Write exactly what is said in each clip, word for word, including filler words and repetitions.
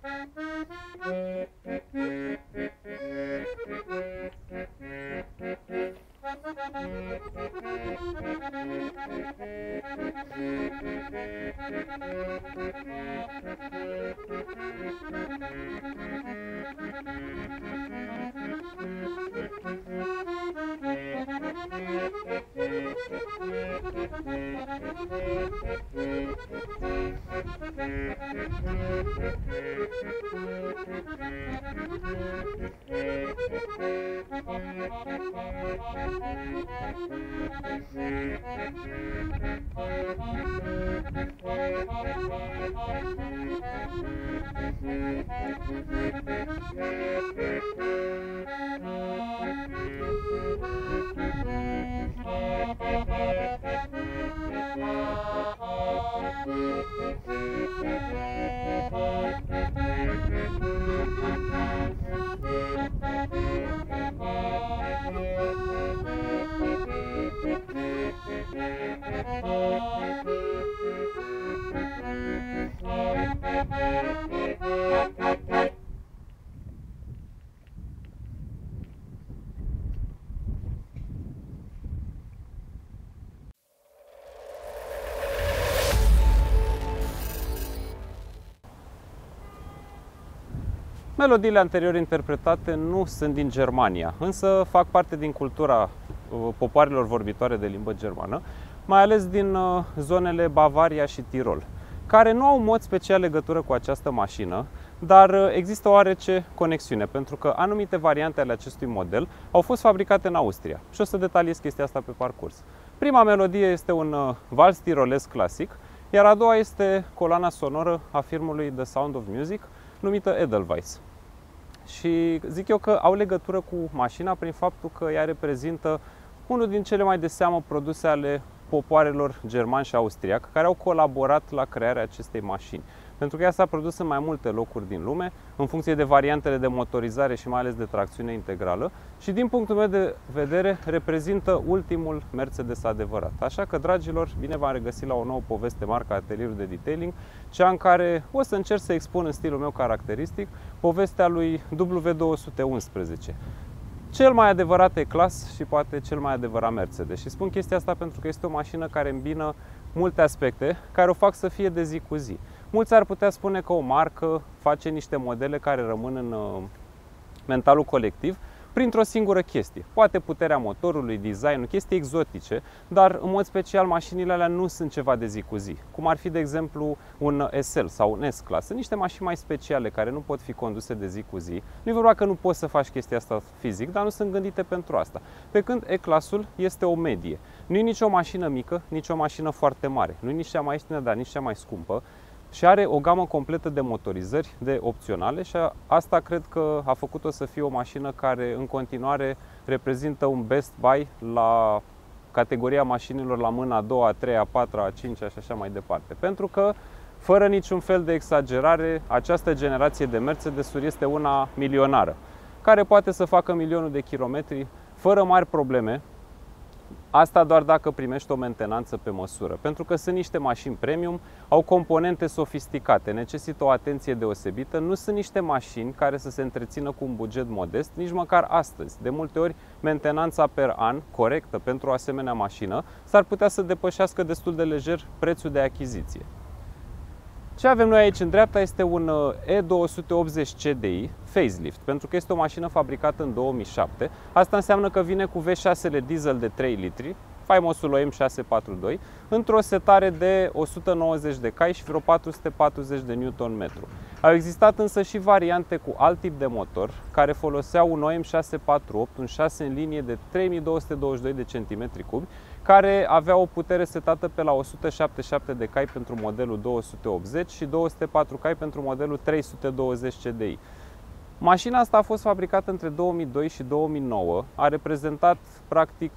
Melodiile anterior interpretate nu sunt din Germania, însă fac parte din cultura popoarelor vorbitoare de limbă germană, mai ales din zonele Bavaria și Tirol, care nu au în mod special legătură cu această mașină, dar există oarece conexiune, pentru că anumite variante ale acestui model au fost fabricate în Austria și o să detaliez chestia asta pe parcurs. Prima melodie este un vals tirolesc clasic, iar a doua este coloana sonoră a filmului The Sound of Music, numită Edelweiss. Și zic eu că au legătură cu mașina prin faptul că ea reprezintă unul din cele mai de seamă produse ale popoarelor germani și austriac care au colaborat la crearea acestei mașini. Pentru că ea s-a produs în mai multe locuri din lume, în funcție de variantele de motorizare și mai ales de tracțiune integrală și din punctul meu de vedere reprezintă ultimul Mercedes adevărat. Așa că, dragilor, bine v-am regăsit la o nouă poveste marca Atelierul de Detailing, cea în care o să încerc să expun în stilul meu caracteristic povestea lui W două sute unsprezece. Cel mai adevărat E-Class și poate cel mai adevărat Mercedes. Și spun chestia asta pentru că este o mașină care îmbină multe aspecte care o fac să fie de zi cu zi. Mulți ar putea spune că o marcă face niște modele care rămân în mentalul colectiv printr-o singură chestie. Poate puterea motorului, designul, chestii exotice, dar în mod special mașinile alea nu sunt ceva de zi cu zi. Cum ar fi, de exemplu, un S L sau un S-Class. Sunt niște mașini mai speciale care nu pot fi conduse de zi cu zi. Nu e vorba că nu poți să faci chestia asta fizic, dar nu sunt gândite pentru asta. Pe când E-Classul este o medie. Nu e nici o mașină mică, nici o mașină foarte mare. Nu e nici cea mai ieftină, dar nici cea mai scumpă. Și are o gamă completă de motorizări, de opționale și asta cred că a făcut-o să fie o mașină care în continuare reprezintă un best buy la categoria mașinilor la mâna a doua, a treia, a patra, a cincea și așa mai departe. Pentru că, fără niciun fel de exagerare, această generație de Mercedes-uri este una milionară, care poate să facă milionul de kilometri fără mari probleme. Asta doar dacă primești o mentenanță pe măsură, pentru că sunt niște mașini premium, au componente sofisticate, necesită o atenție deosebită, nu sunt niște mașini care să se întrețină cu un buget modest, nici măcar astăzi. De multe ori, mentenanța per an, corectă pentru o asemenea mașină, s-ar putea să depășească destul de lejer prețul de achiziție. Ce avem noi aici în dreapta este un E două sute optzeci C D I facelift, pentru că este o mașină fabricată în două mii șapte. Asta înseamnă că vine cu V șase diesel de trei litri, faimosul O M șase patru doi, într-o setare de o sută nouăzeci de cai și vreo patru sute patruzeci de newton metru. Au existat însă și variante cu alt tip de motor, care foloseau un O M șase patru opt, un șase în linie de trei mii două sute douăzeci și doi de centimetri cubi, care avea o putere setată pe la o sută șaptezeci și șapte de cai pentru modelul două sute optzeci și două sute patru cai pentru modelul trei sute douăzeci C D I. Mașina asta a fost fabricată între două mii doi și două mii nouă, a reprezentat practic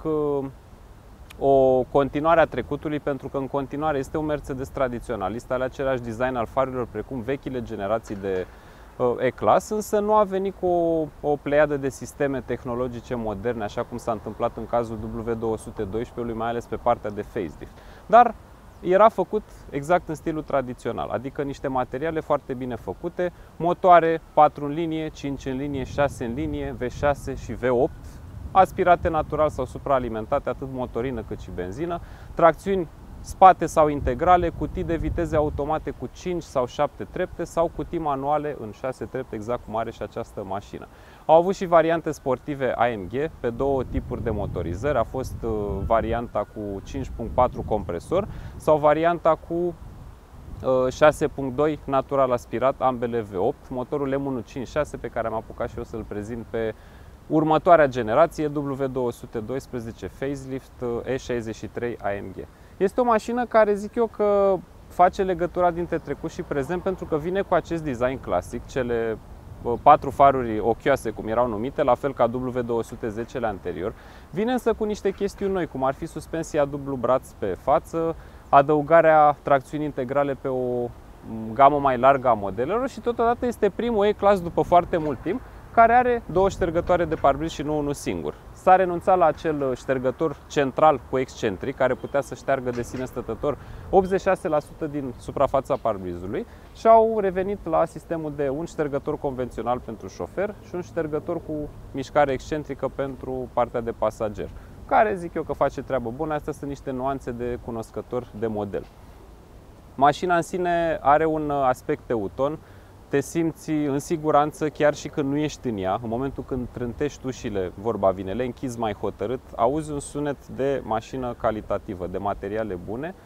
o continuare a trecutului, pentru că în continuare este un Mercedes tradiționalist, are același design al farurilor precum vechile generații de E-Class, însă nu a venit cu o, o pleiadă de sisteme tehnologice moderne, așa cum s-a întâmplat în cazul W două sute doisprezece, mai ales pe partea de facelift. Dar era făcut exact în stilul tradițional, adică niște materiale foarte bine făcute, motoare patru în linie, cinci în linie, șase în linie, V șase și V opt, aspirate natural sau supraalimentate, atât motorină cât și benzină, tracțiuni spate sau integrale, cutii de viteze automate cu cinci sau șapte trepte sau cutii manuale în șase trepte, exact cum are și această mașină. Au avut și variante sportive A M G pe două tipuri de motorizări. A fost varianta cu cinci punct patru compresor sau varianta cu șase punct doi natural aspirat, ambele V opt, motorul M unu cinci șase pe care am apucat și eu să-l prezint pe următoarea generație, W două sute doisprezece Facelift E șaizeci și trei A M G. Este o mașină care zic eu că face legătura dintre trecut și prezent pentru că vine cu acest design clasic, cele patru faruri ochioase, cum erau numite, la fel ca W două sute zece-le anterior. Vine însă cu niște chestiuni noi, cum ar fi suspensia dublu braț pe față, adăugarea tracțiuni integrale pe o gamă mai largă a modelelor și totodată este primul E-Class după foarte mult timp care are două ștergătoare de parbriz și nu unul singur. S-a renunțat la acel ștergător central cu excentric, care putea să șteargă de sine stătător optzeci și șase la sută din suprafața parbrizului și au revenit la sistemul de un ștergător convențional pentru șofer și un ștergător cu mișcare excentrică pentru partea de pasager, care zic eu că face treabă bună. Astea sunt niște nuanțe de cunoscător de model. Mașina în sine are un aspect teuton. Te simți în siguranță chiar și când nu ești în ea. În momentul când trântești ușile, vorba vine, le închizi mai hotărât, auzi un sunet de mașină calitativă, de materiale bune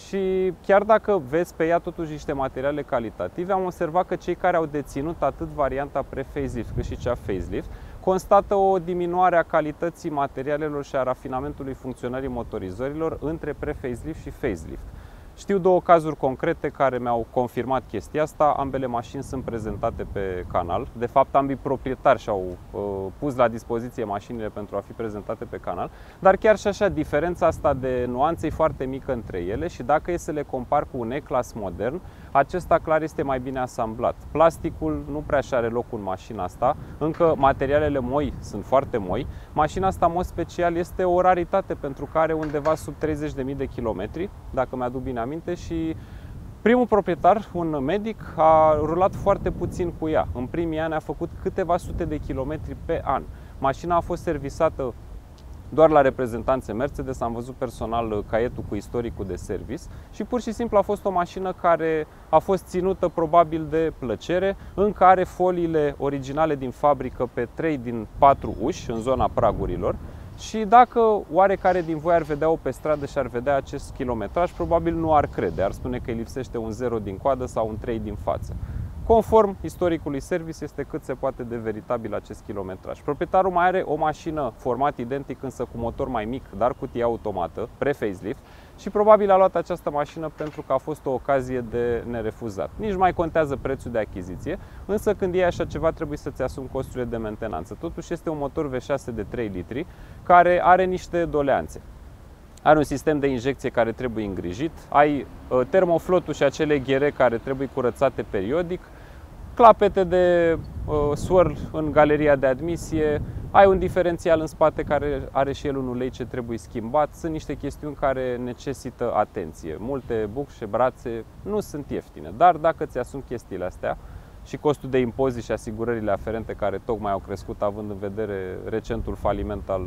și chiar dacă vezi pe ea totuși niște materiale calitative, am observat că cei care au deținut atât varianta pre-facelift cât și cea facelift constată o diminuare a calității materialelor și a rafinamentului funcționării motorizărilor între pre-facelift și facelift. Știu două cazuri concrete care mi-au confirmat chestia asta. Ambele mașini sunt prezentate pe canal. De fapt, ambii proprietari și-au uh, pus la dispoziție mașinile pentru a fi prezentate pe canal. Dar chiar și așa, diferența asta de nuanțe e foarte mică între ele și dacă e să le compar cu un E-Class modern, acesta clar este mai bine asamblat. Plasticul nu prea și are loc în mașina asta, încă materialele moi sunt foarte moi. Mașina asta, în mod special, este o raritate pentru că are undeva sub treizeci de mii de kilometri, dacă mi-aduc bine aminte, și primul proprietar, un medic, a rulat foarte puțin cu ea. În primii ani a făcut câteva sute de kilometri pe an. Mașina a fost servisată doar la reprezentanțe Mercedes, am văzut personal caietul cu istoricul de service și pur și simplu a fost o mașină care a fost ținută probabil de plăcere, încă are foliile originale din fabrică pe trei din patru uși în zona pragurilor și dacă oarecare din voi ar vedea-o pe stradă și ar vedea acest kilometraj, probabil nu ar crede, ar spune că îi lipsește un zero din coadă sau un trei din față. Conform istoricului service, este cât se poate de veritabil acest kilometraj. Proprietarul mai are o mașină format identic, însă cu motor mai mic, dar cutie automată, pre-facelift, și probabil a luat această mașină pentru că a fost o ocazie de nerefuzat. Nici mai contează prețul de achiziție, însă când iei așa ceva trebuie să-ți asumi costurile de mentenanță. Totuși este un motor V șase de trei litri care are niște doleanțe. Are un sistem de injecție care trebuie îngrijit, ai termoflotul și acele ghere care trebuie curățate periodic, clapete de uh, swirl în galeria de admisie, ai un diferențial în spate care are și el un ulei ce trebuie schimbat. Sunt niște chestiuni care necesită atenție. Multe bucșe, brațe nu sunt ieftine, dar dacă ți asumi chestiile astea și costul de impozit și asigurările aferente care tocmai au crescut având în vedere recentul faliment al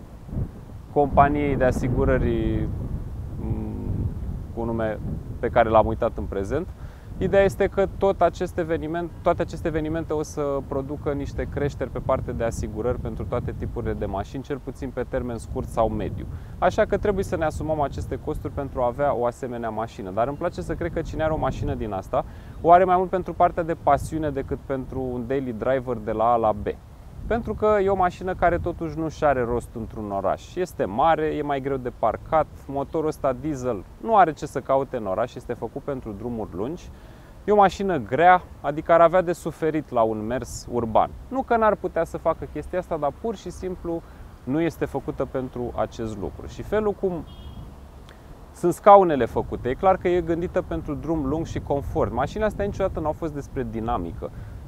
companiei de asigurări cu nume pe care l-am uitat în prezent. Ideea este că tot acest eveniment, toate aceste evenimente o să producă niște creșteri pe partea de asigurări pentru toate tipurile de mașini, cel puțin pe termen scurt sau mediu. Așa că trebuie să ne asumăm aceste costuri pentru a avea o asemenea mașină. Dar îmi place să cred că cine are o mașină din asta o are mai mult pentru partea de pasiune decât pentru un daily driver de la A la B. Pentru că e o mașină care totuși nu și are rost într-un oraș. Este mare, e mai greu de parcat, motorul ăsta diesel nu are ce să caute în oraș, este făcut pentru drumuri lungi. E o mașină grea, adică ar avea de suferit la un mers urban. Nu că n-ar putea să facă chestia asta, dar pur și simplu nu este făcută pentru acest lucru. Și felul cum sunt scaunele făcute, e clar că e gândită pentru drum lung și confort. Mașina asta niciodată nu a fost despre dinamică.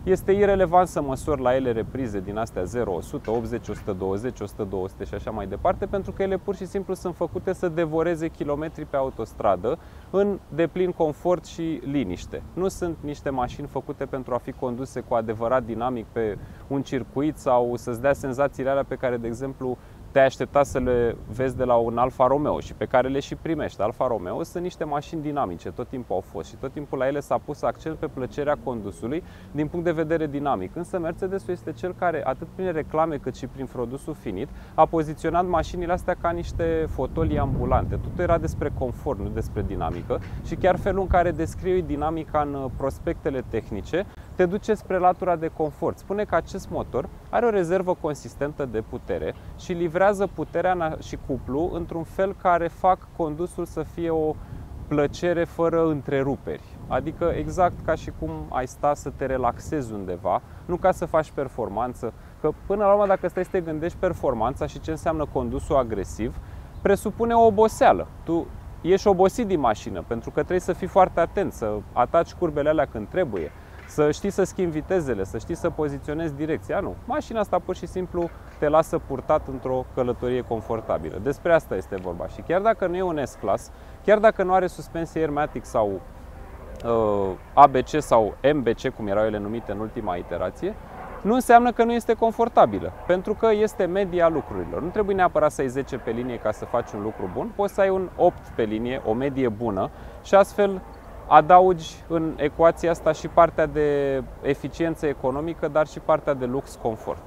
Este irelevant să măsori la ele reprize din astea zero, o sută, optzeci, o sută douăzeci, o sută, două sute și așa mai departe, pentru că ele pur și simplu sunt făcute să devoreze kilometri pe autostradă în deplin confort și liniște. Nu sunt niște mașini făcute pentru a fi conduse cu adevărat dinamic pe un circuit sau să-ți dea senzațiile alea pe care, de exemplu, te-ai aștepta să le vezi de la un Alfa Romeo și pe care le și primești. Alfa Romeo sunt niște mașini dinamice, tot timpul au fost și tot timpul la ele s-a pus accent pe plăcerea condusului din punct de vedere dinamic. Însă Mercedes-ul este cel care, atât prin reclame cât și prin produsul finit, a poziționat mașinile astea ca niște fotolii ambulante. Totul era despre confort, nu despre dinamică, și chiar felul în care descrie dinamica în prospectele tehnice te duce spre latura de confort. Spune că acest motor are o rezervă consistentă de putere și livrează puterea și cuplu într-un fel care fac condusul să fie o plăcere fără întreruperi. Adică exact ca și cum ai sta să te relaxezi undeva, nu ca să faci performanță. Că până la urmă, dacă stai să te gândești, performanța și ce înseamnă condusul agresiv presupune o oboseală. Tu ești obosit din mașină pentru că trebuie să fii foarte atent, să ataci curbele alea când trebuie, să știi să schimbi vitezele, să știi să poziționezi direcția. Nu, mașina asta pur și simplu te lasă purtat într-o călătorie confortabilă. Despre asta este vorba. Și chiar dacă nu e un S-Class, chiar dacă nu are suspensie Airmatic sau uh, A B C sau M B C, cum erau ele numite în ultima iterație, nu înseamnă că nu este confortabilă, pentru că este media lucrurilor. Nu trebuie neapărat să ai zece pe linie ca să faci un lucru bun, poți să ai un opt pe linie, o medie bună, și astfel adaugi în ecuația asta și partea de eficiență economică, dar și partea de lux confort.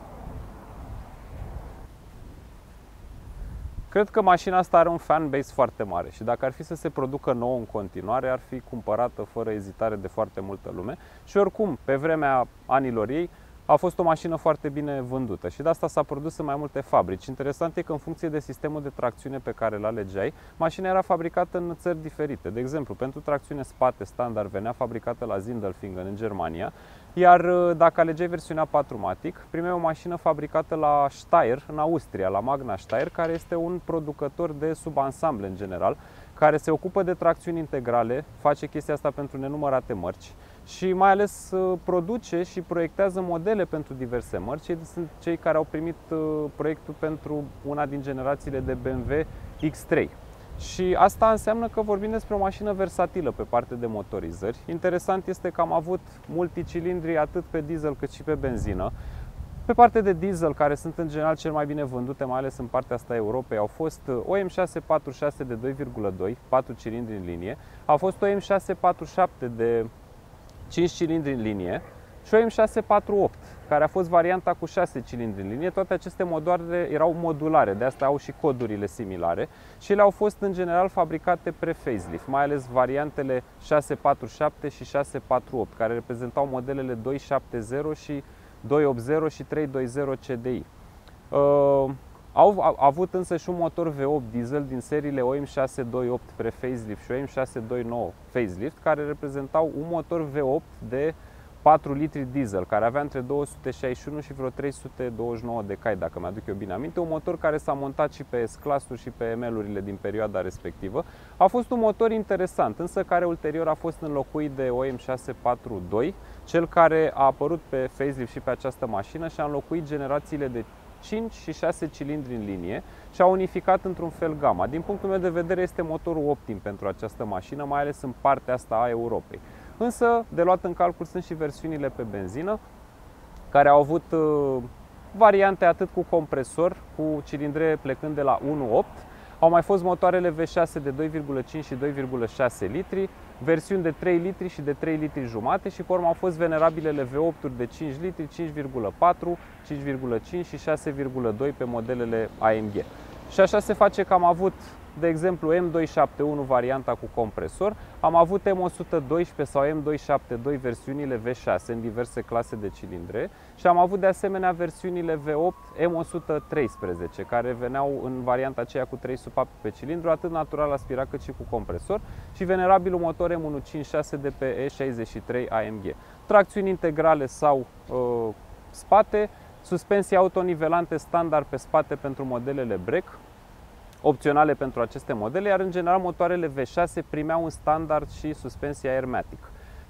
Cred că mașina asta are un fanbase foarte mare și dacă ar fi să se producă nouă în continuare, ar fi cumpărată fără ezitare de foarte multă lume și oricum, pe vremea anilor ei, a fost o mașină foarte bine vândută și de asta s-a produs în mai multe fabrici. Interesant e că în funcție de sistemul de tracțiune pe care îl alegeai, mașina era fabricată în țări diferite. De exemplu, pentru tracțiune spate standard venea fabricată la Sindelfingen în Germania, iar dacă alegeai versiunea patru matic, primeai o mașină fabricată la Steyr în Austria, la Magna Steyr, care este un producător de subansamble în general, care se ocupă de tracțiuni integrale, face chestia asta pentru nenumărate mărci și mai ales produce și proiectează modele pentru diverse mărci. Ei sunt cei care au primit proiectul pentru una din generațiile de B M W X trei. Și asta înseamnă că vorbim despre o mașină versatilă pe partea de motorizări. Interesant este că am avut multicilindri atât pe diesel cât și pe benzină. Pe partea de diesel, care sunt în general cel mai bine vândute, mai ales în partea asta a Europei, au fost O M șase patruzeci și șase de doi virgulă doi, patru cilindri în linie, a fost O M șase patruzeci și șapte de cinci cilindri în linie și O M șase patruzeci și opt, care a fost varianta cu șase cilindri în linie. Toate aceste motoare erau modulare, de asta au și codurile similare și ele au fost în general fabricate pre-facelift, mai ales variantele șase patruzeci și șapte și șase patruzeci și opt, care reprezentau modelele doi șaptezeci și doi optzeci și trei douăzeci C D I. Uh, au, au avut însă și un motor V opt diesel din seriile O M șase doi opt pre-facelift și O M șase doi nouă facelift, care reprezentau un motor V opt de patru litri diesel, care avea între două sute șaizeci și unu și vreo trei sute douăzeci și nouă de cai, dacă mi-aduc eu bine aminte. Un motor care s-a montat și pe S-Class-uri și pe M L-urile din perioada respectivă. A fost un motor interesant, însă care ulterior a fost înlocuit de O M șase patruzeci și doi, cel care a apărut pe facelift și pe această mașină și a înlocuit generațiile de cinci și șase cilindri în linie și a unificat într-un fel gama. Din punctul meu de vedere este motorul optim pentru această mașină, mai ales în partea asta a Europei. Însă, de luat în calcul sunt și versiunile pe benzină, care au avut uh, variante atât cu compresor, cu cilindre plecând de la unu virgulă opt, au mai fost motoarele V șase de doi virgulă cinci și doi virgulă șase litri, versiuni de trei litri și de trei litri jumate și pe urmă au fost venerabilele V opt-uri de cinci litri, cinci virgulă patru, cinci virgulă cinci și șase virgulă doi pe modelele A M G. Și așa se face că am avut, de exemplu, M doi șapte unu varianta cu compresor, am avut M o sută doisprezece sau M doi șapte doi versiunile V șase în diverse clase de cilindre și am avut de asemenea versiunile V opt M o sută treisprezece, care veneau în varianta aceea cu trei supape pe cilindru, atât natural aspirat cât și cu compresor, și venerabilul motor M unu cincizeci și șase de pe E șaizeci și trei A M G. Tracțiuni integrale sau uh, spate, suspensii autonivelante standard pe spate pentru modelele break, opționale pentru aceste modele, iar în general motoarele V șase primeau în standard și suspensia Airmatic.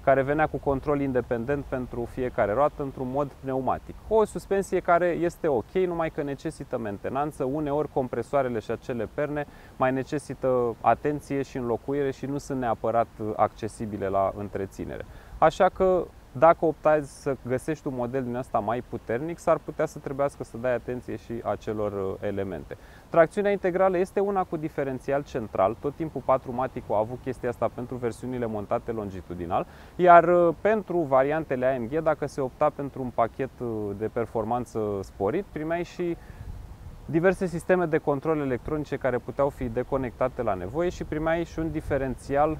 care venea cu control independent pentru fiecare roată într-un mod pneumatic. O suspensie care este ok, numai că necesită mentenanță, uneori compresoarele și acele perne mai necesită atenție și înlocuire și nu sunt neapărat accesibile la întreținere. Așa că dacă optați să găsești un model din ăsta mai puternic, s-ar putea să trebuiască să dai atenție și acelor elemente. Tracțiunea integrală este una cu diferențial central, tot timpul patru matic a avut chestia asta pentru versiunile montate longitudinal, iar pentru variantele A M G, dacă se opta pentru un pachet de performanță sporit, primeai și diverse sisteme de control electronice care puteau fi deconectate la nevoie și primeai și un diferențial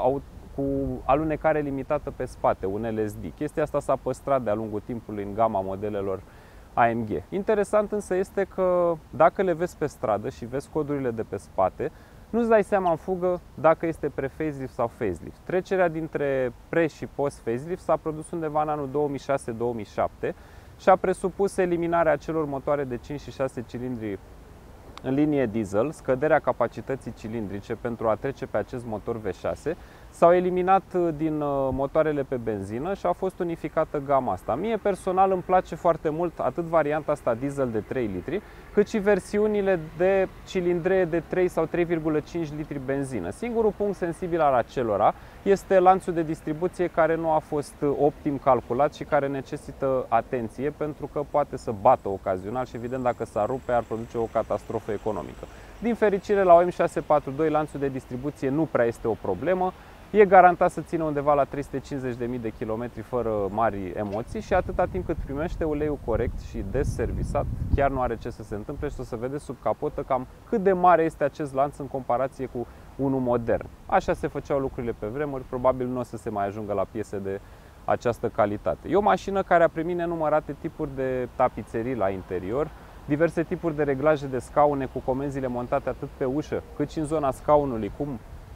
cu alunecare limitată pe spate, un L S D. Chestia asta s-a păstrat de-a lungul timpului în gama modelelor A M G. Interesant însă este că dacă le vezi pe stradă și vezi codurile de pe spate, nu-ți dai seama în fugă dacă este pre-facelift sau facelift. Trecerea dintre pre- și post-facelift s-a produs undeva în anul două mii șase două mii șapte și a presupus eliminarea acelor motoare de cinci și șase cilindri în linie diesel, scăderea capacității cilindrice pentru a trece pe acest motor V șase, s-au eliminat din motoarele pe benzină și a fost unificată gama asta. Mie personal îmi place foarte mult atât varianta asta diesel de trei litri, cât și versiunile de cilindree de trei sau trei virgulă cinci litri benzină. Singurul punct sensibil al acelora este lanțul de distribuție care nu a fost optim calculat și care necesită atenție pentru că poate să bată ocazional și evident dacă s-ar rupe ar produce o catastrofă economică. Din fericire la O M șase patru doi lanțul de distribuție nu prea este o problemă. E garantat să țină undeva la trei sute cincizeci de mii de kilometri fără mari emoții și atâta timp cât primește uleiul corect și des servisat, chiar nu are ce să se întâmple și o să vedeți sub capotă cam cât de mare este acest lanț în comparație cu unul modern. Așa se făceau lucrurile pe vremuri, probabil nu o să se mai ajungă la piese de această calitate. E o mașină care a primit nenumărate tipuri de tapiserii la interior, diverse tipuri de reglaje de scaune cu comenzile montate atât pe ușă cât și în zona scaunului, cum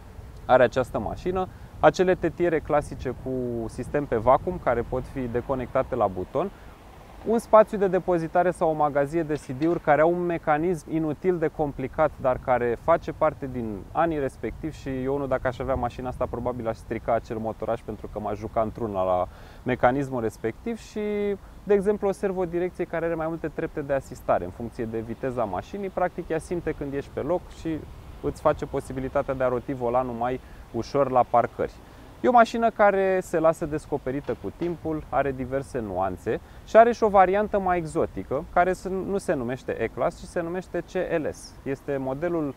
are această mașină, acele tetiere clasice cu sistem pe vacuum care pot fi deconectate la buton, un spațiu de depozitare sau o magazie de C D-uri care au un mecanism inutil de complicat, dar care face parte din anii respectivi și eu nu, dacă aș avea mașina asta, probabil aș strica acel motoraj pentru că m-aș juca într-una la mecanismul respectiv și, de exemplu, o servodirecție care are mai multe trepte de asistare în funcție de viteza mașinii, practic ea simte când ești pe loc și îți face posibilitatea de a roti volanul mai ușor la parcări. E o mașină care se lasă descoperită cu timpul, are diverse nuanțe și are și o variantă mai exotică, care nu se numește E-Class, ci se numește C L S. Este modelul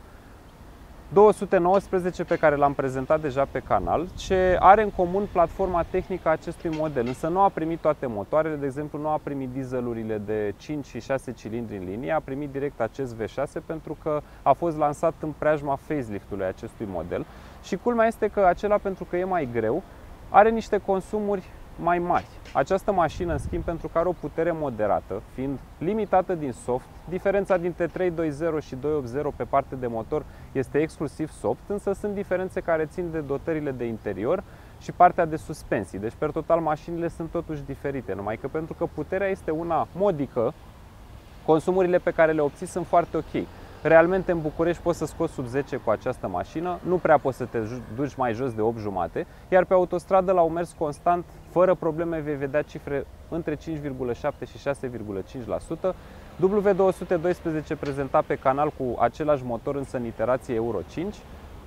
două sute nouăsprezece pe care l-am prezentat deja pe canal, ce are în comun platforma tehnică a acestui model, însă nu a primit toate motoarele, de exemplu nu a primit dieselurile de cinci și șase cilindri în linie, a primit direct acest V șase pentru că a fost lansat în preajma facelift-ului acestui model și culmea este că acela, pentru că e mai greu, are niște consumuri mai mari. Această mașină, în schimb, pentru că are o putere moderată, fiind limitată din soft, diferența dintre trei doi zero și doi opt zero pe partea de motor este exclusiv soft, însă sunt diferențe care țin de dotările de interior și partea de suspensii. Deci, per total, mașinile sunt totuși diferite, numai că pentru că puterea este una modică, consumurile pe care le obții sunt foarte ok. Realmente în București poți să scoți sub zece cu această mașină, nu prea poți să te duci mai jos de opt jumate, iar pe autostradă la un mers constant, fără probleme, vei vedea cifre între cinci virgulă șapte și șase virgulă cinci la sută. W două sute doisprezece prezentat pe canal cu același motor, însă în iterație Euro cinci.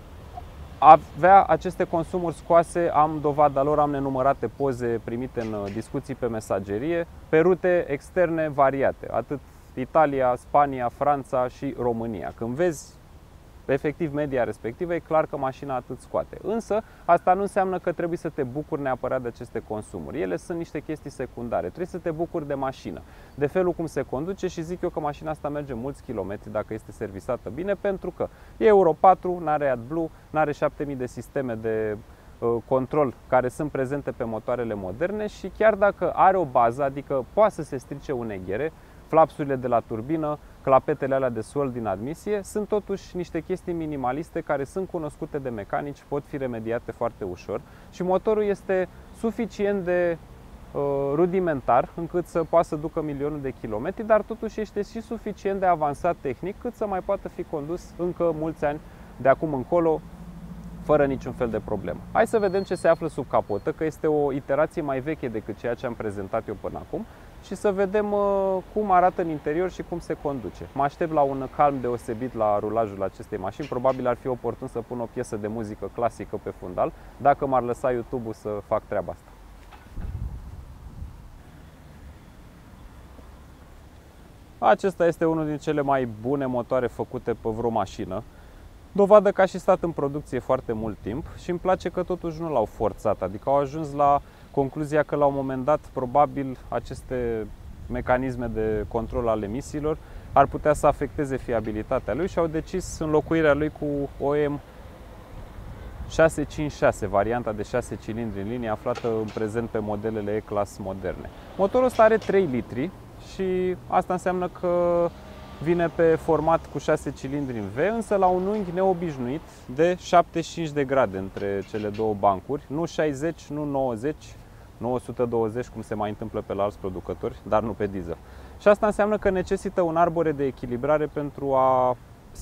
Avea aceste consumuri scoase, am dovada lor, am nenumărate poze primite în discuții pe mesagerie, pe rute externe variate, atât Italia, Spania, Franța și România. Când vezi efectiv media respectivă, e clar că mașina atât scoate. Însă, asta nu înseamnă că trebuie să te bucuri neapărat de aceste consumuri. Ele sunt niște chestii secundare. Trebuie să te bucuri de mașină, de felul cum se conduce și zic eu că mașina asta merge mulți kilometri dacă este servisată bine, pentru că e Euro patru, n-are AdBlue, n-are șapte mii de sisteme de uh, control care sunt prezente pe motoarele moderne și chiar dacă are o bază, adică poate să se strice uneghiere, flapsurile de la turbină, clapetele alea de sol din admisie, sunt totuși niște chestii minimaliste care sunt cunoscute de mecanici, pot fi remediate foarte ușor și motorul este suficient de uh, rudimentar încât să poată să ducă milionul de kilometri, dar totuși este și suficient de avansat tehnic cât să mai poată fi condus încă mulți ani de acum încolo fără niciun fel de problemă. Hai să vedem ce se află sub capotă, că este o iterație mai veche decât ceea ce am prezentat eu până acum, și să vedem uh, cum arată în interior și cum se conduce. Mă aștept la un calm deosebit la rulajul acestei mașini. Probabil ar fi oportun să pun o piesă de muzică clasică pe fundal, dacă m-ar lăsa YouTube-ul să fac treaba asta. Acesta este unul din cele mai bune motoare făcute pe vreo mașină. Dovadă că a și stat în producție foarte mult timp și îmi place că totuși nu l-au forțat, adică au ajuns la concluzia că la un moment dat probabil aceste mecanisme de control al emisiilor ar putea să afecteze fiabilitatea lui și au decis înlocuirea lui cu O M șase cinci șase, varianta de șase cilindri în linie aflată în prezent pe modelele E-Class moderne. Motorul ăsta are trei litri și asta înseamnă că vine pe format cu șase cilindri în V, însă la un unghi neobișnuit de șaptezeci și cinci de grade între cele două bancuri, nu șaizeci, nu nouăzeci, nouă sute douăzeci cum se mai întâmplă pe la alți producători, dar nu pe diesel. Și asta înseamnă că necesită un arbore de echilibrare pentru a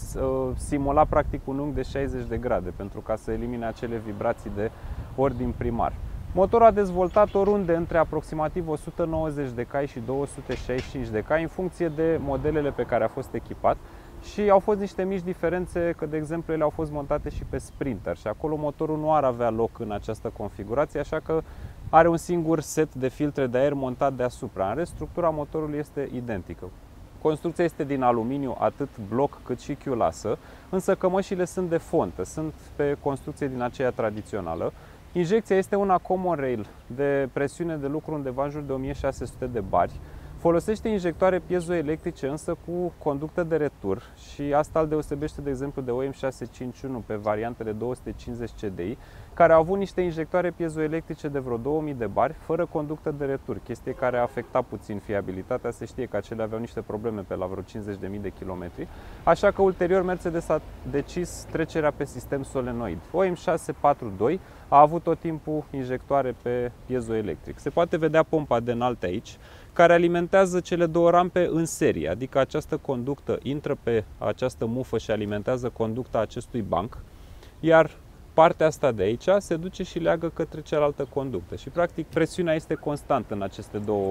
simula practic un unghi de șaizeci de grade, pentru ca să elimine acele vibrații de ordin primar. Motorul a dezvoltat oriunde între aproximativ o sută nouăzeci de cai și două sute șaizeci și cinci de cai în funcție de modelele pe care a fost echipat și au fost niște mici diferențe, că de exemplu ele au fost montate și pe Sprinter și acolo motorul nu ar avea loc în această configurație, așa că are un singur set de filtre de aer montat deasupra. În rest, structura motorului este identică. Construcția este din aluminiu, atât bloc cât și chiulasă, însă cămășile sunt de fontă, sunt pe construcție din aceea tradițională. Injecția este una common rail de presiune de lucru undeva în jur de o mie șase sute de bari. Folosește injectoare piezoelectrice însă cu conductă de retur și asta îl deosebește de exemplu de O M șase cinci unu pe variantele două sute cincizeci C D I, care au avut niște injectoare piezoelectrice de vreo două mii de bari fără conductă de retur, chestie care a afectat puțin fiabilitatea. Se știe că acelea aveau niște probleme pe la vreo cincizeci de mii de kilometri, așa că ulterior Mercedes a decis trecerea pe sistem solenoid. O M șase patru doi a avut tot timpul injectoare pe piezoelectric. Se poate vedea pompa de înalt aici, care alimentează cele două rampe în serie, adică această conductă intră pe această mufă și alimentează conducta acestui banc, iar partea asta de aici se duce și leagă către cealaltă conductă și practic presiunea este constantă în aceste două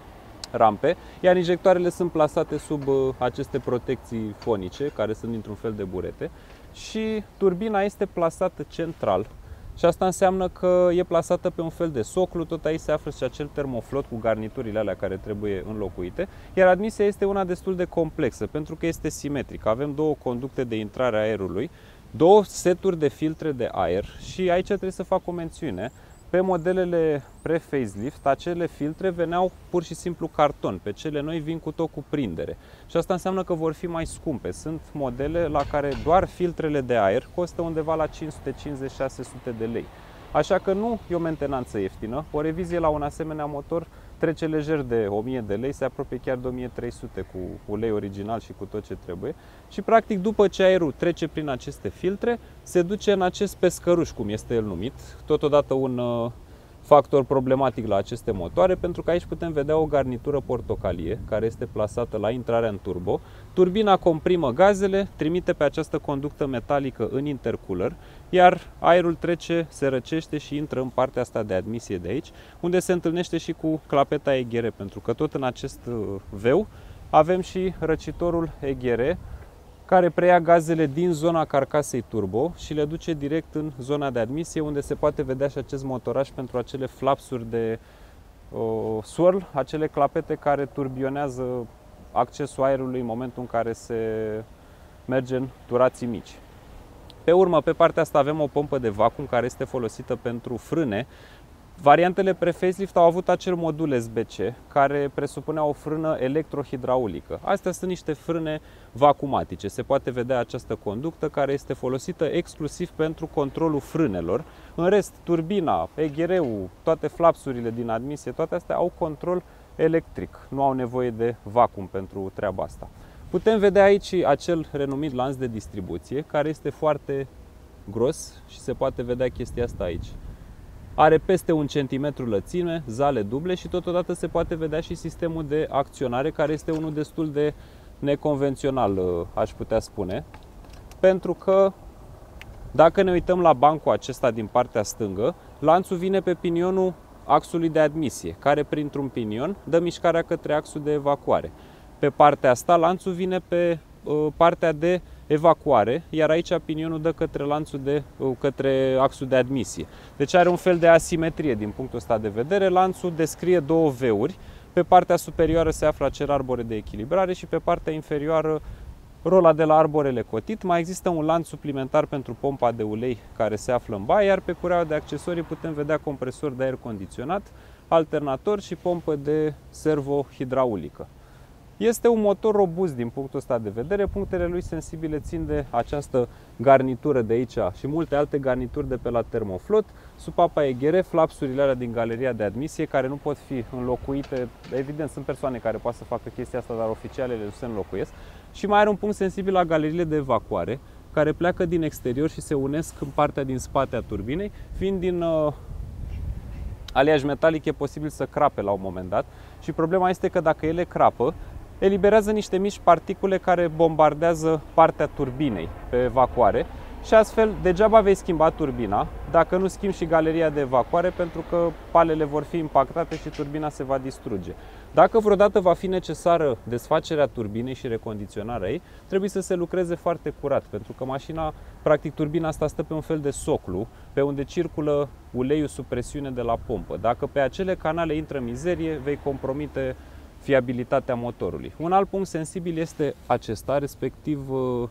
rampe, iar injectoarele sunt plasate sub aceste protecții fonice, care sunt dintr-un fel de burete, și turbina este plasată central. Și asta înseamnă că e plasată pe un fel de soclu, tot aici se află și acel termoflot cu garniturile alea care trebuie înlocuite, iar admisia este una destul de complexă, pentru că este simetrică. Avem două conducte de intrare a aerului, două seturi de filtre de aer și aici trebuie să fac o mențiune. Pe modelele pre-facelift, acele filtre veneau pur și simplu carton, pe cele noi vin cu tot cu prindere. Și asta înseamnă că vor fi mai scumpe. Sunt modele la care doar filtrele de aer costă undeva la cinci sute cincizeci - șase sute de lei. Așa că nu e o mentenanță ieftină. O revizie la un asemenea motor trece lejer de o mie de lei, se apropie chiar de o mie trei sute cu ulei original și cu tot ce trebuie. Și practic după ce aerul trece prin aceste filtre, se duce în acest pescăruș, cum este el numit, totodată un uh, factor problematic la aceste motoare, pentru că aici putem vedea o garnitură portocalie care este plasată la intrarea în turbo. Turbina comprimă gazele, trimite pe această conductă metalică în intercooler, iar aerul trece, se răcește și intră în partea asta de admisie de aici, unde se întâlnește și cu clapeta E G R, pentru că tot în acest veu avem și răcitorul E G R, care preia gazele din zona carcasei turbo și le duce direct în zona de admisie, unde se poate vedea și acest motoraj pentru acele flapsuri de uh, swirl, acele clapete care turbionează accesul aerului în momentul în care se merge în turații mici. Pe urmă, pe partea asta avem o pompă de vacuum care este folosită pentru frâne. Variantele pre-facelift au avut acel modul S B C care presupunea o frână electrohidraulică. Astea sunt niște frâne vacumatice. Se poate vedea această conductă care este folosită exclusiv pentru controlul frânelor. În rest, turbina, E G R-ul, toate flapsurile din admisie, toate astea au control electric. Nu au nevoie de vacuum pentru treaba asta. Putem vedea aici acel renumit lanț de distribuție care este foarte gros și se poate vedea chestia asta aici. Are peste un centimetru lățime, zale duble și totodată se poate vedea și sistemul de acționare, care este unul destul de neconvențional, aș putea spune, pentru că Dacă ne uităm la bancul acesta din partea stângă, lanțul vine pe pinionul axului de admisie, care printr-un pinion dă mișcarea către axul de evacuare. Pe partea asta, lanțul vine pe uh, partea de evacuare, iar aici pinionul dă către lanțul de, uh, către axul de admisie. Deci are un fel de asimetrie din punctul ăsta de vedere. Lanțul descrie două veuri. Pe partea superioară se află acel arbore de echilibrare și pe partea inferioară rola de la arborele cotit. Mai există un lanț suplimentar pentru pompa de ulei care se află în baie, iar pe cureaua de accesorii putem vedea compresor de aer condiționat, alternator și pompă de servo-hidraulică. Este un motor robust din punctul ăsta de vedere. Punctele lui sensibile țin de această garnitură de aici și multe alte garnituri de pe la Thermoflot, supapa E G R, flapsurile alea din galeria de admisie care nu pot fi înlocuite. Evident, sunt persoane care pot să facă chestia asta, dar oficialele nu se înlocuiesc. Și mai are un punct sensibil la galeriile de evacuare, care pleacă din exterior și se unesc în partea din spate a turbinei. Fiind din uh, aliaj metalic, e posibil să crape la un moment dat și problema este că dacă ele crapă, eliberează niște mici particule care bombardează partea turbinei pe evacuare și astfel degeaba vei schimba turbina dacă nu schimbi și galeria de evacuare, pentru că palele vor fi impactate și turbina se va distruge. Dacă vreodată va fi necesară desfacerea turbinei și recondiționarea ei, trebuie să se lucreze foarte curat, pentru că mașina, practic turbina asta stă pe un fel de soclu, pe unde circulă uleiul sub presiune de la pompă. Dacă pe acele canale intră mizerie, vei compromite fiabilitatea motorului. Un alt punct sensibil este acesta, respectiv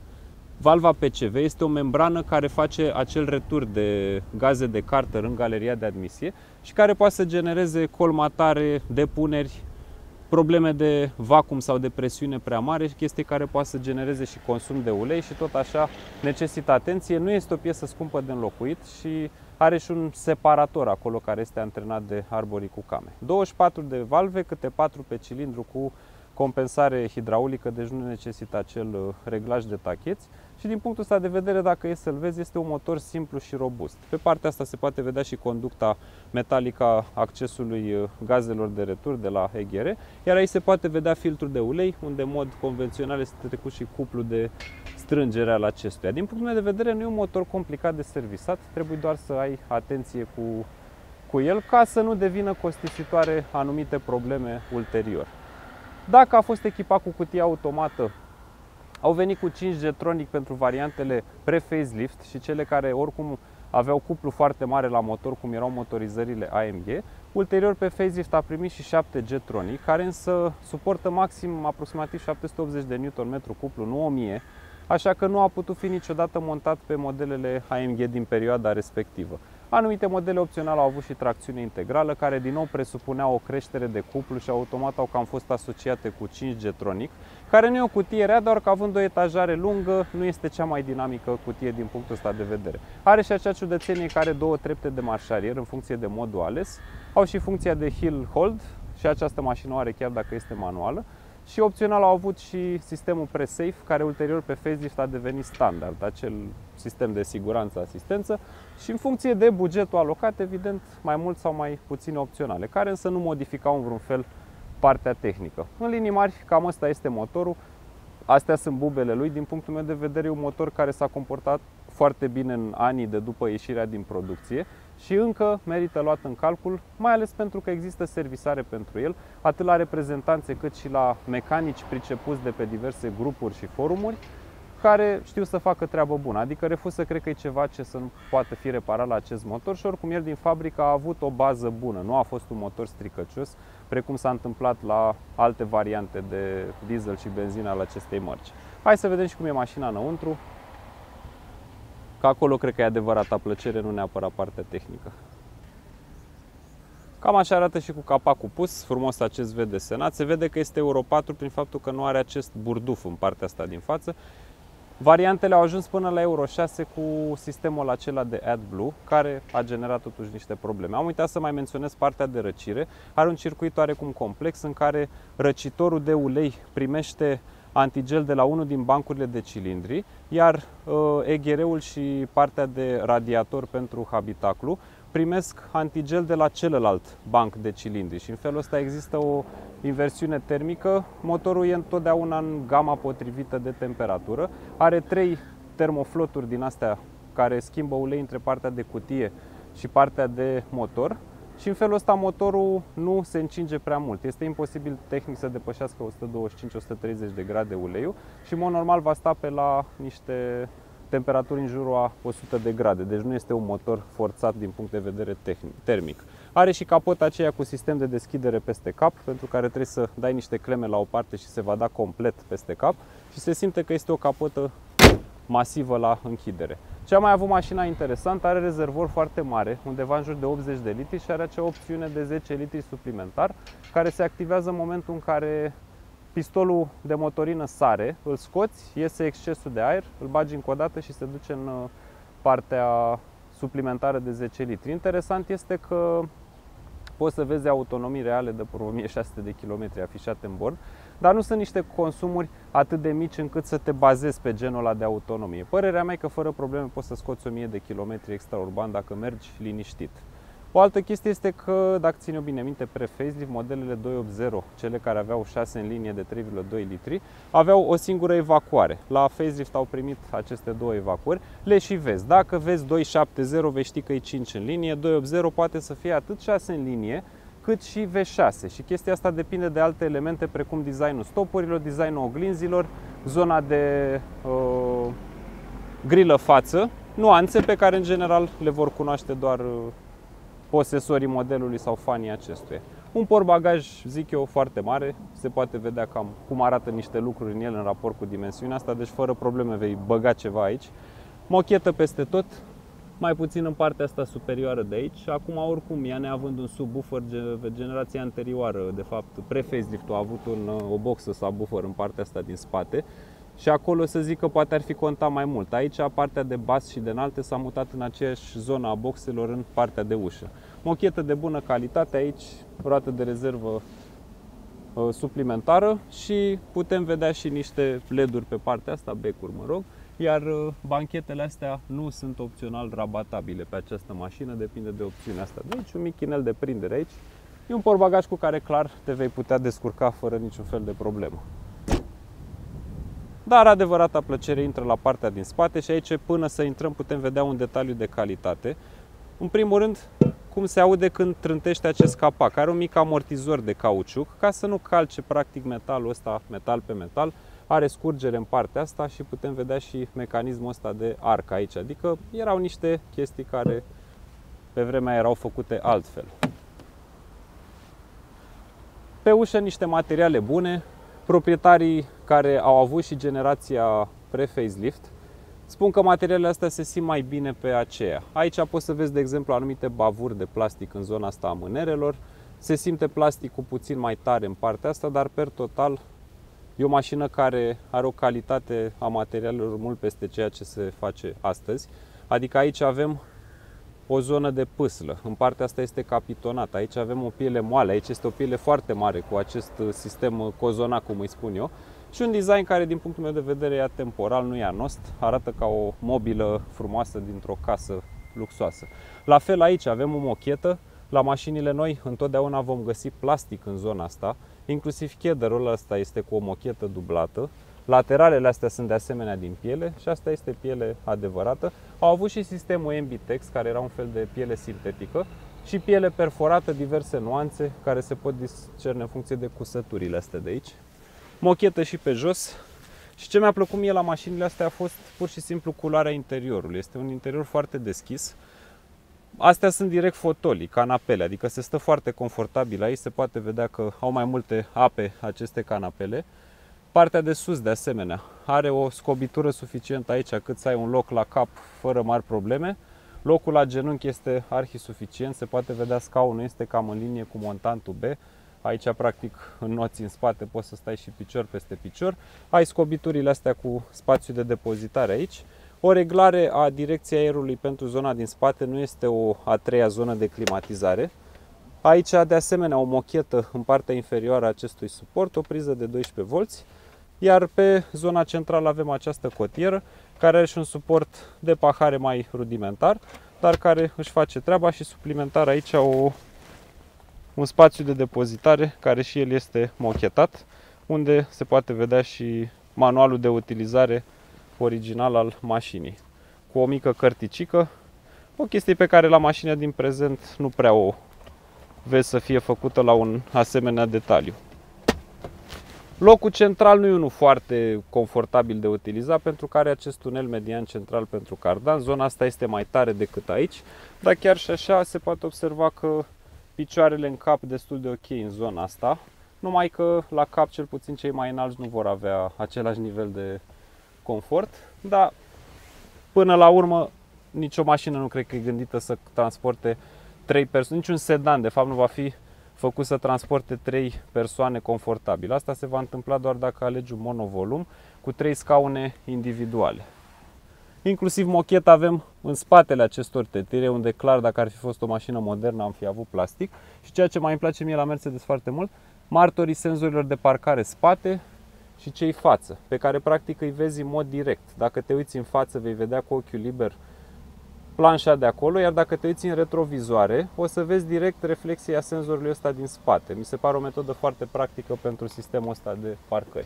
valva P C V. Este o membrană care face acel retur de gaze de carter în galeria de admisie și care poate să genereze colmatare, depuneri, probleme de vacuum sau de presiune prea mare, chestii care poate să genereze și consum de ulei și tot așa necesită atenție. Nu este o piesă scumpă de înlocuit și are și un separator acolo care este antrenat de arborii cu came. douăzeci și patru de valve, câte patru pe cilindru cu compensare hidraulică, deci nu necesită acel reglaj de tacheți. Și din punctul ăsta de vedere, dacă e să-l vezi, este un motor simplu și robust. Pe partea asta se poate vedea și conducta metalică a accesului gazelor de retur de la E G R, iar aici se poate vedea filtrul de ulei, unde în mod convențional este trecut și cuplu de strângere al acestuia. Din punctul meu de vedere, nu e un motor complicat de servisat, trebuie doar să ai atenție cu, cu el ca să nu devină costisitoare anumite probleme ulterior. Dacă a fost echipat cu cutie automată, au venit cu cinci G Tronic pentru variantele pre-facelift și cele care oricum aveau cuplu foarte mare la motor, cum erau motorizările A M G. Ulterior, pe facelift a primit și șapte G Tronic, care însă suportă maxim aproximativ șapte sute optzeci de Newton metru cuplu, nu o mie, așa că nu a putut fi niciodată montat pe modelele A M G din perioada respectivă. Anumite modele opționale au avut și tracțiune integrală, care din nou presupunea o creștere de cuplu și automat au cam fost asociate cu cinci G Tronic, care nu e o cutie rea, doar că având o etajare lungă, nu este cea mai dinamică cutie din punctul ăsta de vedere. Are și acea ciudățenie care are două trepte de marșarier în funcție de modul ales. Au și funcția de hill hold și această mașină o are chiar dacă este manuală. Și opțional au avut și sistemul pre-safe, care ulterior pe facelift a devenit standard, acel sistem de siguranță, asistență, și în funcție de bugetul alocat, evident, mai mult sau mai puține opționale, care însă nu modificau în vreun fel partea tehnică. În linii mari, cam ăsta este motorul, astea sunt bubele lui. Din punctul meu de vedere, e un motor care s-a comportat foarte bine în anii de după ieșirea din producție și încă merită luat în calcul, mai ales pentru că există servisare pentru el, atât la reprezentanțe cât și la mecanici pricepuți de pe diverse grupuri și forumuri, care știu să facă treabă bună, adică refuz să cred că e ceva ce să nu poată fi reparat la acest motor și oricum el din fabrică a avut o bază bună, nu a fost un motor stricăcios, precum s-a întâmplat la alte variante de diesel și benzină al acestei mărci. Hai să vedem și cum e mașina înăuntru, că acolo cred că e adevărata plăcere, nu neapărat partea tehnică. Cam așa arată și cu capacul pus, frumos acest V desenat. Se vede că este Euro patru prin faptul că nu are acest burduf în partea asta din față. Variantele au ajuns până la Euro șase cu sistemul acela de AdBlue, care a generat totuși niște probleme. Am uitat să mai menționez partea de răcire. Are un circuit oarecum complex în care răcitorul de ulei primește antigel de la unul din bancurile de cilindri, iar uh, E G R-ul și partea de radiator pentru habitaclu primesc antigel de la celălalt banc de cilindri și în felul ăsta există o inversiune termică. Motorul e întotdeauna în gama potrivită de temperatură. Are trei termofloturi din astea care schimbă ulei între partea de cutie și partea de motor. Și în felul ăsta motorul nu se încinge prea mult. Este imposibil tehnic să depășească o sută douăzeci și cinci - o sută treizeci de grade uleiul și în mod normal va sta pe la niște temperaturi în jurul a o sută de grade. Deci nu este un motor forțat din punct de vedere tehnic, termic. Are și capota aceea cu sistem de deschidere peste cap, pentru care trebuie să dai niște cleme la o parte și se va da complet peste cap și se simte că este o capotă masivă la închidere. Ce a mai avut mașina interesant, are rezervor foarte mare, undeva în jur de optzeci de litri și are acea opțiune de zece litri suplimentar, care se activează în momentul în care pistolul de motorină sare, îl scoți, iese excesul de aer, îl bagi încă o dată și se duce în partea suplimentară de zece litri. Interesant este că poți să vezi autonomii reale de până o mie șase sute de kilometri afișate în bord, dar nu sunt niște consumuri atât de mici încât să te bazezi pe genul ăla de autonomie. Părerea mea e că fără probleme poți să scoți o mie de kilometri extraurban dacă mergi liniștit. O altă chestie este că, dacă țin eu bine minte, pre-facelift, modelele doi opt zero, cele care aveau șase în linie de trei virgulă doi litri, aveau o singură evacuare. La facelift au primit aceste două evacuări, le și vezi. Dacă vezi doi șapte zero, vei ști că e cinci în linie, doi opt zero poate să fie atât șase în linie, cât și V șase. Și chestia asta depinde de alte elemente, precum designul stopurilor, designul oglinzilor, zona de uh, grilă față, nuanțe pe care în general le vor cunoaște doar uh, posesorii modelului sau fanii acestuia. Un portbagaj, zic eu, foarte mare, se poate vedea cam cum arată niște lucruri în el în raport cu dimensiunea asta, deci fără probleme vei băga ceva aici. Mochetă peste tot, mai puțin în partea asta superioară de aici. Acum, oricum, ea neavând un subwoofer generația anterioară, de fapt, pre-facelift-ul a avut un, o boxă subwoofer în partea asta din spate și acolo să zic că poate ar fi contat mai mult. Aici, partea de bas și de înalte s-a mutat în aceeași zonă a boxelor în partea de ușă. Mochetă de bună calitate aici, roată de rezervă uh, suplimentară și putem vedea și niște L E D-uri pe partea asta, becuri, mă rog. Iar banchetele astea nu sunt opțional rabatabile pe această mașină, depinde de opțiunea asta. Deci un mic inel de prindere aici. E un portbagaj cu care clar te vei putea descurca fără niciun fel de problemă. Dar adevărata plăcere intră la partea din spate și aici până să intrăm putem vedea un detaliu de calitate. În primul rând, cum se aude când trântește acest capac. Are un mic amortizor de cauciuc ca să nu calce practic metalul ăsta, metal pe metal. Are scurgere în partea asta și putem vedea și mecanismul ăsta de arc aici. Adică erau niște chestii care pe vremea erau făcute altfel. Pe ușă niște materiale bune. Proprietarii care au avut și generația pre-facelift spun că materialele astea se simt mai bine pe aceea. Aici poți să vezi, de exemplu, anumite bavuri de plastic în zona asta a mânerelor. Se simte plasticul puțin mai tare în partea asta, dar per total e o mașină care are o calitate a materialelor mult peste ceea ce se face astăzi. Adică aici avem o zonă de pâslă, în partea asta este capitonată, aici avem o piele moale, aici este o piele foarte mare cu acest sistem cozonac, cum îi spun eu. Și un design care din punctul meu de vedere e atemporal, nu e anost, arată ca o mobilă frumoasă dintr-o casă luxoasă. La fel aici avem o mochetă. La mașinile noi întotdeauna vom găsi plastic în zona asta, inclusiv chederul ăsta este cu o mochetă dublată. Lateralele astea sunt de asemenea din piele și asta este piele adevărată. Au avut și sistemul Ambitex, care era un fel de piele sintetică, și piele perforată, diverse nuanțe care se pot discerne în funcție de cusăturile astea de aici. Mochetă și pe jos. Și ce mi-a plăcut mie la mașinile astea a fost pur și simplu culoarea interiorului. Este un interior foarte deschis. Astea sunt direct fotolii, canapele, adică se stă foarte confortabil aici, se poate vedea că au mai multe ape aceste canapele. Partea de sus, de asemenea, are o scobitură suficientă aici, cât să ai un loc la cap fără mari probleme. Locul la genunchi este arhi suficient, se poate vedea scaunul este cam în linie cu montantul B. Aici, practic, înnoți în spate, poți să stai și picior peste picior. Ai scobiturile astea cu spațiu de depozitare aici. O reglare a direcției aerului pentru zona din spate, nu este o a treia zonă de climatizare. Aici, de asemenea, o mochetă în partea inferioară a acestui suport, o priză de doisprezece volți, iar pe zona centrală avem această cotieră, care are și un suport de pahare mai rudimentar, dar care își face treaba, și suplimentar aici o, un spațiu de depozitare, care și el este mochetat, unde se poate vedea și manualul de utilizare original al mașinii, cu o mică cărticică, o chestie pe care la mașină din prezent nu prea o vezi să fie făcută la un asemenea detaliu. Locul central nu e unul foarte confortabil de utilizat pentru că are acest tunel median central pentru cardan. Zona asta este mai tare decât aici, dar chiar și așa se poate observa că picioarele în cap destul de ok în zona asta, numai că la cap cel puțin cei mai înalți nu vor avea același nivel de confort, dar până la urmă nicio mașină nu cred că e gândită să transporte trei persoane, niciun sedan de fapt nu va fi făcut să transporte trei persoane confortabil. Asta se va întâmpla doar dacă alegi un monovolum cu trei scaune individuale. Inclusiv mocheta avem în spatele acestor tetire, unde clar dacă ar fi fost o mașină modernă am fi avut plastic. Și ceea ce mai îmi place mie la Mercedes foarte mult, martorii senzorilor de parcare spate și cei față, pe care practic îi vezi în mod direct. Dacă te uiți în față vei vedea cu ochiul liber planșa de acolo, iar dacă te uiți în retrovizoare, o să vezi direct reflexia senzorului ăsta din spate. Mi se pare o metodă foarte practică pentru sistemul ăsta de parcări.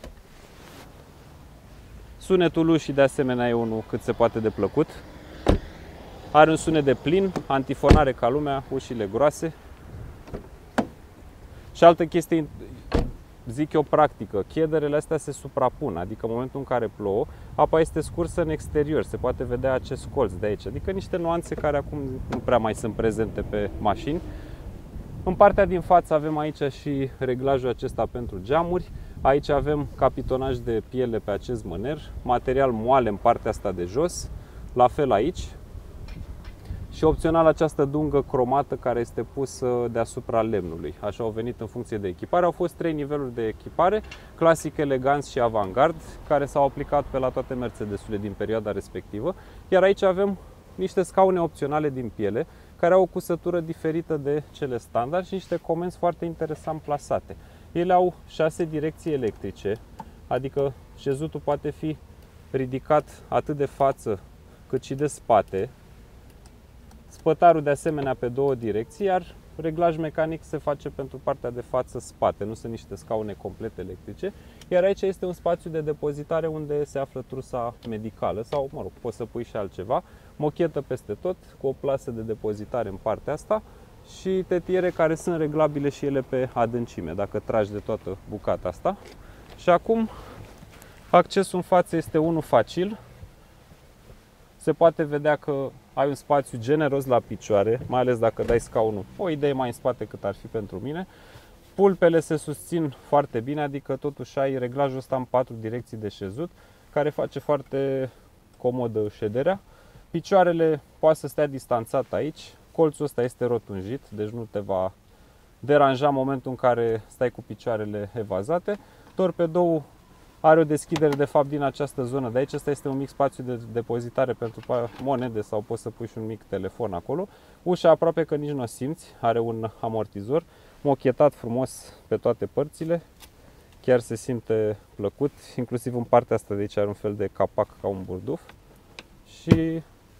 Sunetul ușii de asemenea e unul cât se poate de plăcut. Are un sunet de plin, antifonare ca lumea, ușile groase. Și altă chestie, zic eu, practică, chederele astea se suprapun, adică în momentul în care plouă, apa este scursă în exterior, se poate vedea acest colț de aici, adică niște nuanțe care acum nu prea mai sunt prezente pe mașini. În partea din față avem aici și reglajul acesta pentru geamuri, aici avem capitonaj de piele pe acest mâner, material moale în partea asta de jos, la fel aici. Și opțional această dungă cromată care este pusă deasupra lemnului. Așa au venit în funcție de echipare. Au fost trei niveluri de echipare, clasic, elegant și avantgard, care s-au aplicat pe la toate Mercedesurile din perioada respectivă. Iar aici avem niște scaune opționale din piele, care au o cusătură diferită de cele standard și niște comenzi foarte interesant plasate. Ele au șase direcții electrice, adică șezutul poate fi ridicat atât de față cât și de spate. Spătarul de asemenea pe două direcții, iar reglaj mecanic se face pentru partea de față-spate, nu sunt niște scaune complet electrice. Iar aici este un spațiu de depozitare unde se află trusa medicală sau, mă rog, poți să pui și altceva. Mochetă peste tot, cu o plasă de depozitare în partea asta și tetiere care sunt reglabile și ele pe adâncime, dacă tragi de toată bucata asta. Și acum accesul în față este unul facil. Se poate vedea că ai un spațiu generos la picioare, mai ales dacă dai scaunul o idee mai în spate cât ar fi pentru mine. Pulpele se susțin foarte bine, adică totuși ai reglajul ăsta în patru direcții de șezut, care face foarte comodă șederea. Picioarele poate să stea distanțat aici, colțul ăsta este rotunjit, deci nu te va deranja în momentul în care stai cu picioarele evazate. Torpedoul are o deschidere de fapt din această zonă de aici. Asta este un mic spațiu de depozitare pentru monede sau poți să pui și un mic telefon acolo. Ușa aproape că nici nu o simți, are un amortizor mochetat frumos pe toate părțile. Chiar se simte plăcut, inclusiv în partea asta de aici are un fel de capac ca un burduf. Și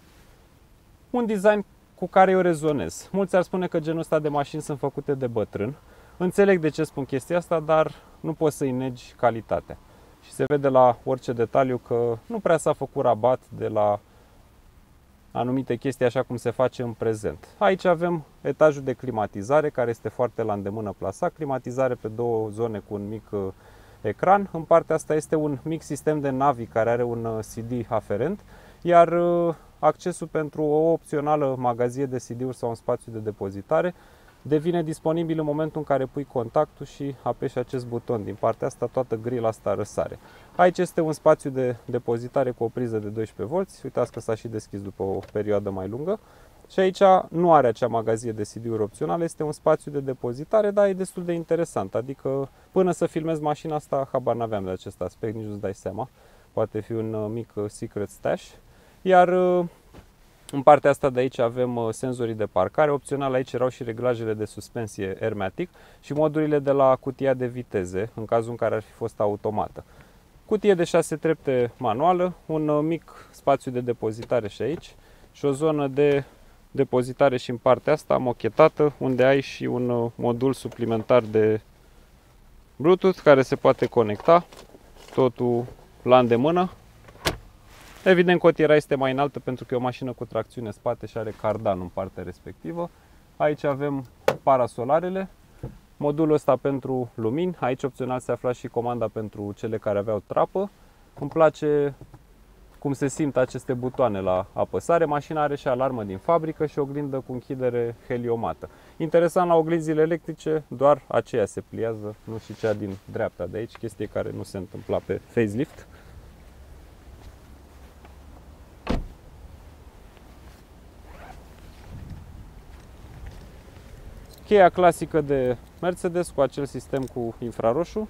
un design cu care eu rezonez. Mulți ar spune că genul ăsta de mașini sunt făcute de bătrân. Înțeleg de ce spun chestia asta, dar nu poți să-i negi calitatea. Și se vede la orice detaliu că nu prea s-a făcut rabat de la anumite chestii așa cum se face în prezent. Aici avem etajul de climatizare care este foarte la îndemână plasat. Climatizare pe două zone cu un mic ecran. În partea asta este un mic sistem de navi care are un C D aferent. Iar accesul pentru o opțională magazie de C D-uri sau un spațiu de depozitare devine disponibil în momentul în care pui contactul și apeși acest buton. Din partea asta toată grila asta răsare. Aici este un spațiu de depozitare cu o priză de doisprezece volți. Uitați că s-a și deschis după o perioadă mai lungă. Și aici nu are acea magazie de C D-uri opționale, este un spațiu de depozitare, dar e destul de interesant. Adică până să filmez mașina asta, habar n-aveam de acest aspect, nici nu-ți dai seama. Poate fi un mic secret stash. Iar în partea asta de aici avem senzorii de parcare. Opțional aici erau și reglajele de suspensie Airmatic și modurile de la cutia de viteze, în cazul în care ar fi fost automată. Cutie de șase trepte manuală, un mic spațiu de depozitare și aici și o zonă de depozitare și în partea asta mochetată, unde ai și un modul suplimentar de Bluetooth care se poate conecta, totul la îndemână. Evident, cotiera este mai înaltă pentru că e o mașină cu tracțiune spate și are cardan în partea respectivă. Aici avem parasolarele, modulul ăsta pentru lumini. Aici opțional se afla și comanda pentru cele care aveau trapă. Îmi place cum se simt aceste butoane la apăsare. Mașina are și alarmă din fabrică și oglindă cu închidere heliomată. Interesant, la oglinzile electrice doar aceea se pliază, nu și cea din dreapta de aici, chestie care nu se întâmpla pe facelift. Cheia clasică de Mercedes cu acel sistem cu infraroșu.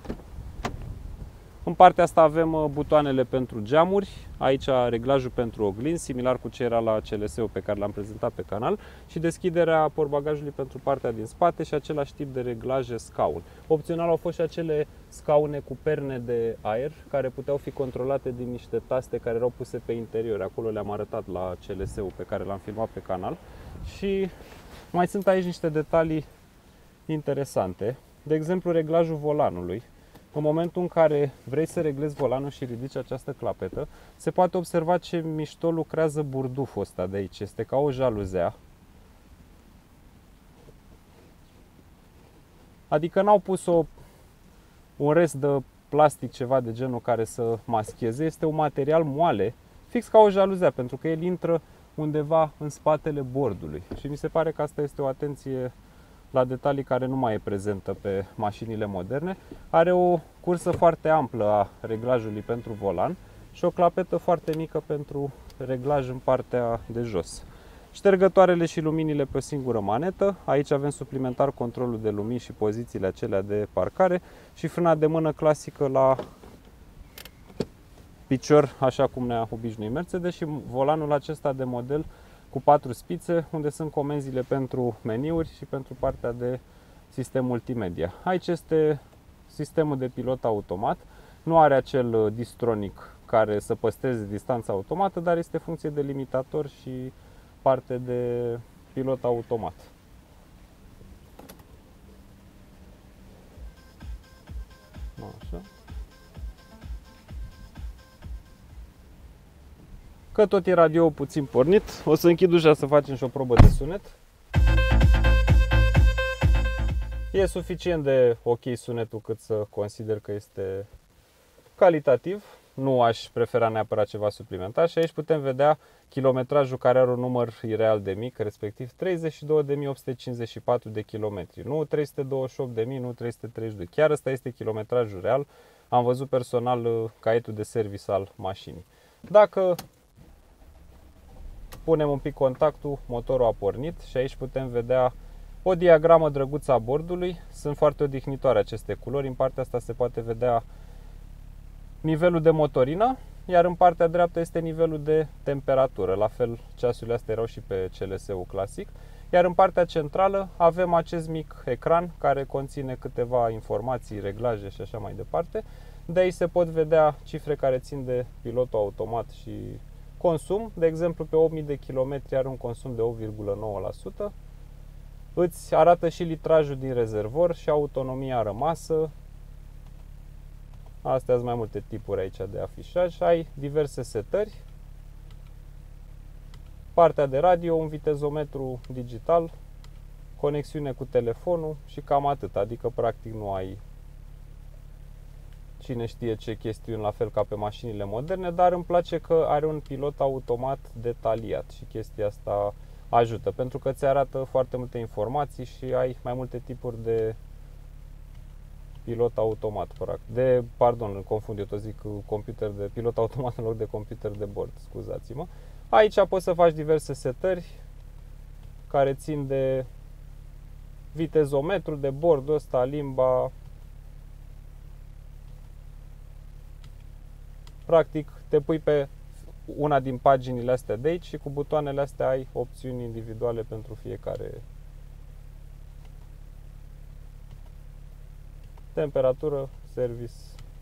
În partea asta avem butoanele pentru geamuri, aici reglajul pentru oglinzi, similar cu ce era la C L S-ul pe care l-am prezentat pe canal, și deschiderea portbagajului pentru partea din spate și același tip de reglaje scaun. Opțional au fost și acele scaune cu perne de aer care puteau fi controlate din niște taste care erau puse pe interior. Acolo le-am arătat la C L S-ul pe care l-am filmat pe canal. Și mai sunt aici niște detalii interesante. De exemplu, reglajul volanului. În momentul în care vrei să reglezi volanul și ridici această clapetă, se poate observa ce mișto lucrează burduful ăsta de aici. Este ca o jaluzea. Adică n-au pus o, un rest de plastic, ceva de genul care să mascheze. Este un material moale, fix ca o jaluzea, pentru că el intră undeva în spatele bordului. Și mi se pare că asta este o atenție la detalii care nu mai e prezentă pe mașinile moderne. Are o cursă foarte amplă a reglajului pentru volan și o clapetă foarte mică pentru reglaj în partea de jos. Ștergătoarele și luminile pe o singură manetă. Aici avem suplimentar controlul de lumini și pozițiile acelea de parcare și frâna de mână clasică la picior, așa cum ne-a obișnuit Mercedes, și volanul acesta de model cu patru spițe, unde sunt comenzile pentru meniuri și pentru partea de sistem multimedia. Aici este sistemul de pilot automat. Nu are acel distronic care să păstreze distanța automată, dar este funcție de limitator și parte de pilot automat. Așa. Că tot e radio puțin pornit, o să închid ușa să facem și o probă de sunet. E suficient de ok sunetul cât să consider că este calitativ. Nu aș prefera neapărat ceva suplimentar și aici putem vedea kilometrajul care are un număr ireal de mic, respectiv treizeci și două de mii opt sute cincizeci și patru de kilometri. Nu trei sute douăzeci și opt de mii, nu trei sute treizeci și doi. Chiar ăsta este kilometrajul real. Am văzut personal caietul de service al mașinii. Dacă punem un pic contactul, motorul a pornit și aici putem vedea o diagramă drăguță a bordului. Sunt foarte odihnitoare aceste culori. În partea asta se poate vedea nivelul de motorină, iar în partea dreaptă este nivelul de temperatură. La fel, ceasurile astea erau și pe C L S-ul clasic. Iar în partea centrală avem acest mic ecran care conține câteva informații, reglaje și așa mai departe. De aici se pot vedea cifre care țin de pilotul automat și consum. De exemplu, pe opt mii de kilometri are un consum de opt virgulă nouă la sută. Îți arată și litrajul din rezervor și autonomia rămasă. Astea sunt mai multe tipuri aici de afișaj. Ai diverse setări. Partea de radio, un vitezometru digital, conexiune cu telefonul și cam atât. Adică practic nu ai cine știe ce chestiuni, la fel ca pe mașinile moderne, dar îmi place că are un pilot automat detaliat și chestia asta ajută, pentru că ți arată foarte multe informații și ai mai multe tipuri de pilot automat, practic. De, pardon, îl confund, eu tot zic computer de pilot automat în loc de computer de bord, scuzați-mă. Aici poți să faci diverse setări care țin de vitezometru, de bordul ăsta, limba. Practic, te pui pe una din paginile astea de aici și cu butoanele astea ai opțiuni individuale pentru fiecare. Temperatură, service.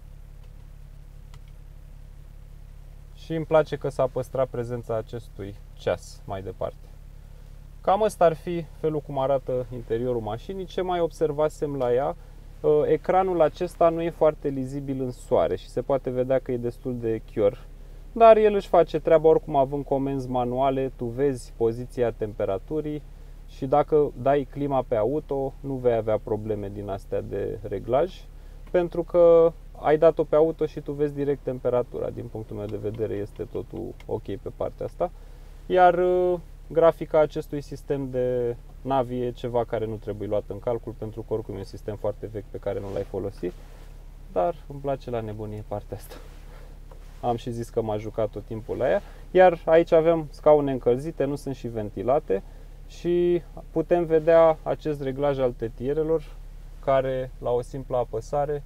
Și îmi place că s-a păstrat prezența acestui ceas mai departe. Cam ăsta ar fi felul cum arată interiorul mașinii. Ce mai observasem la ea? Ecranul acesta nu e foarte lizibil în soare și se poate vedea că e destul de chior. dar el își face treaba oricum având comenzi manuale, tu vezi poziția temperaturii și dacă dai clima pe auto nu vei avea probleme din astea de reglaj, pentru că ai dat-o pe auto și tu vezi direct temperatura. Din punctul meu de vedere este totul ok pe partea asta. Iar grafica acestui sistem de Navi e ceva care nu trebuie luat în calcul, pentru că oricum e un sistem foarte vechi pe care nu l-ai folosit, dar îmi place la nebunie partea asta. Am și zis că m-a jucat tot timpul la ea. Iar aici avem scaune încălzite, nu sunt și ventilate și putem vedea acest reglaj al tetierelor care la o simplă apăsare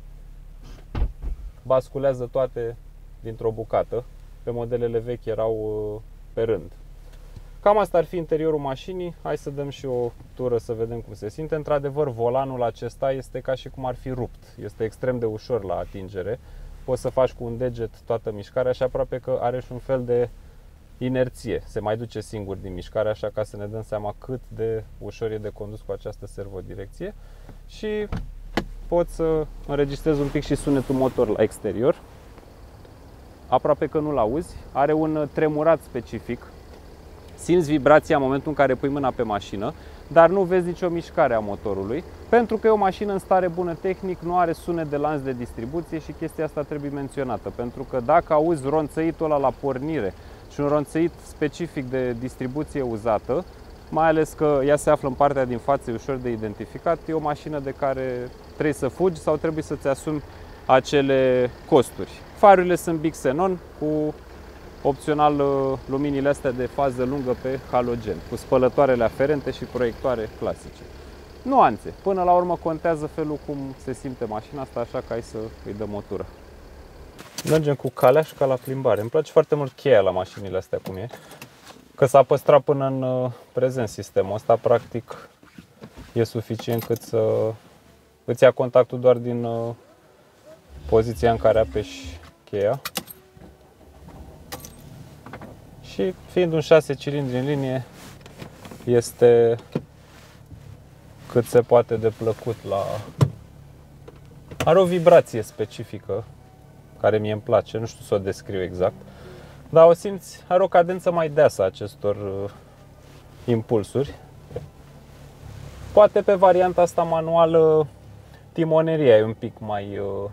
basculează toate dintr-o bucată. Pe modelele vechi erau pe rând. Cam asta ar fi interiorul mașinii. Hai să dăm și o tură să vedem cum se simte. Într-adevăr, volanul acesta este ca și cum ar fi rupt. Este extrem de ușor la atingere. Poți să faci cu un deget toată mișcarea și aproape că are și un fel de inerție. Se mai duce singur din mișcare, așa ca să ne dăm seama cât de ușor e de condus cu această servodirecție. Și poți să înregistrezi un pic și sunetul motor la exterior. Aproape că nu-l auzi. Are un tremurat specific. Simți vibrația în momentul în care pui mâna pe mașină, dar nu vezi nicio mișcare a motorului, pentru că e o mașină în stare bună tehnic, nu are sunet de lanț de distribuție și chestia asta trebuie menționată, pentru că dacă auzi ronțăitul ăla la pornire și un ronțăit specific de distribuție uzată, mai ales că ea se află în partea din față, e ușor de identificat, e o mașină de care trebuie să fugi sau trebuie să-ți asumi acele costuri. Farurile sunt Big Xenon cu opțional luminile astea de fază lungă pe halogen, cu spălătoarele aferente și proiectoare clasice. Nuanțe. Până la urmă contează felul cum se simte mașina asta, așa că hai să îi dăm o tură. Mergem cu calea și ca la plimbare. Îmi place foarte mult cheia la mașinile astea cum e, că s-a păstrat până în prezent sistemul ăsta, practic e suficient cât să îți ia contactul doar din poziția în care apeși cheia. Și fiind un șase cilindri în linie, este cât se poate de plăcut la... Are o vibrație specifică, care mie îmi place, nu știu să o descriu exact, dar o simți, are o cadență mai deasă a acestor uh, impulsuri. Poate pe varianta asta manuală timoneria e un pic mai uh,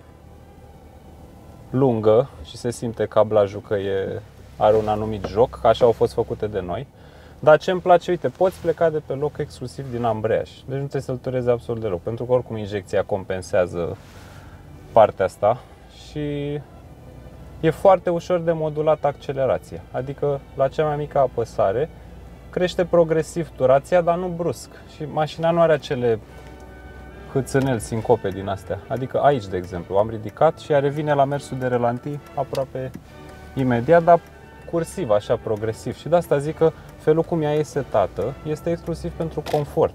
lungă și se simte cablajul că e... are un anumit joc, că așa au fost făcute de noi. Dar ce îmi place, uite, poți pleca de pe loc exclusiv din ambreiaj. Deci nu trebuie să-l turezi absolut deloc, pentru că oricum injecția compensează partea asta și e foarte ușor de modulat accelerația. Adică la cea mai mică apăsare crește progresiv turația, dar nu brusc. Și mașina nu are acele hâțâneli, sincope din astea. Adică aici, de exemplu, am ridicat și ea revine la mersul de relantii aproape imediat, dar cursiv, așa, progresiv. Și de asta zic că felul cum ea e setată este exclusiv pentru confort.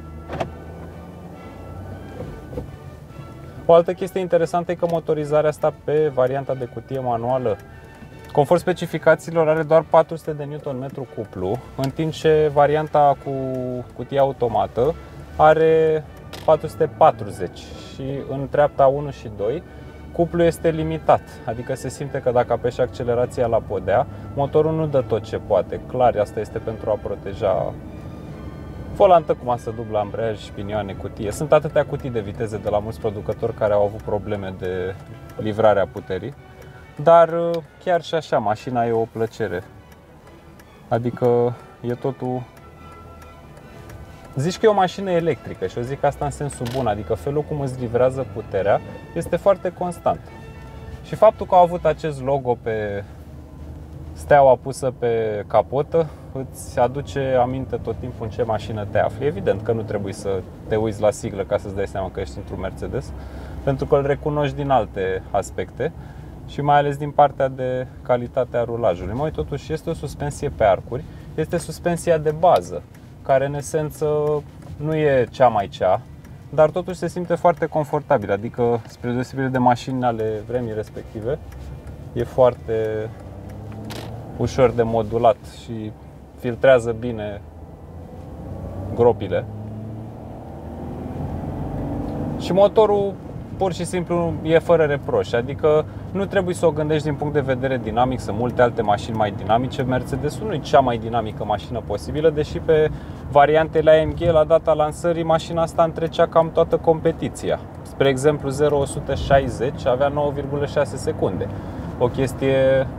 O altă chestie interesantă e că motorizarea asta pe varianta de cutie manuală, conform specificațiilor, are doar patru sute de newton metru cuplu, în timp ce varianta cu cutie automată are patru sute patruzeci și în treapta unu și doi cuplul este limitat, adică se simte că dacă apeși accelerația la podea, motorul nu dă tot ce poate. Clar, asta este pentru a proteja volantă cu masă dublă, ambreiaj, șpinioane, cutie. Sunt atâtea cutii de viteze de la mulți producători care au avut probleme de livrare a puterii, dar chiar și așa, mașina e o plăcere. Adică e totul... Zici că e o mașină electrică și eu zic asta în sensul bun, adică felul cum îți livrează puterea este foarte constant. Și faptul că au avut acest logo pe steaua pusă pe capotă îți aduce aminte tot timpul în ce mașină te afli. Evident că nu trebuie să te uiți la siglă ca să-ți dai seama că ești într-un Mercedes, pentru că îl recunoști din alte aspecte și mai ales din partea de calitate a rulajului. Mai totuși este o suspensie pe arcuri, este suspensia de bază, care în esență nu e cea mai cea, dar totuși se simte foarte confortabil, adică spre deosebire de mașini ale vremii respective, e foarte ușor de modulat și filtrează bine gropile. Și motorul pur și simplu e fără reproș. Adică nu trebuie să o gândești din punct de vedere dinamic. Sunt multe alte mașini mai dinamice. Mercedes-ul nu e cea mai dinamică mașină posibilă, deși pe variantele A M G la data lansării mașina asta întrecea cam toată competiția. Spre exemplu, zero la o sută șaizeci avea nouă virgulă șase secunde. O chestie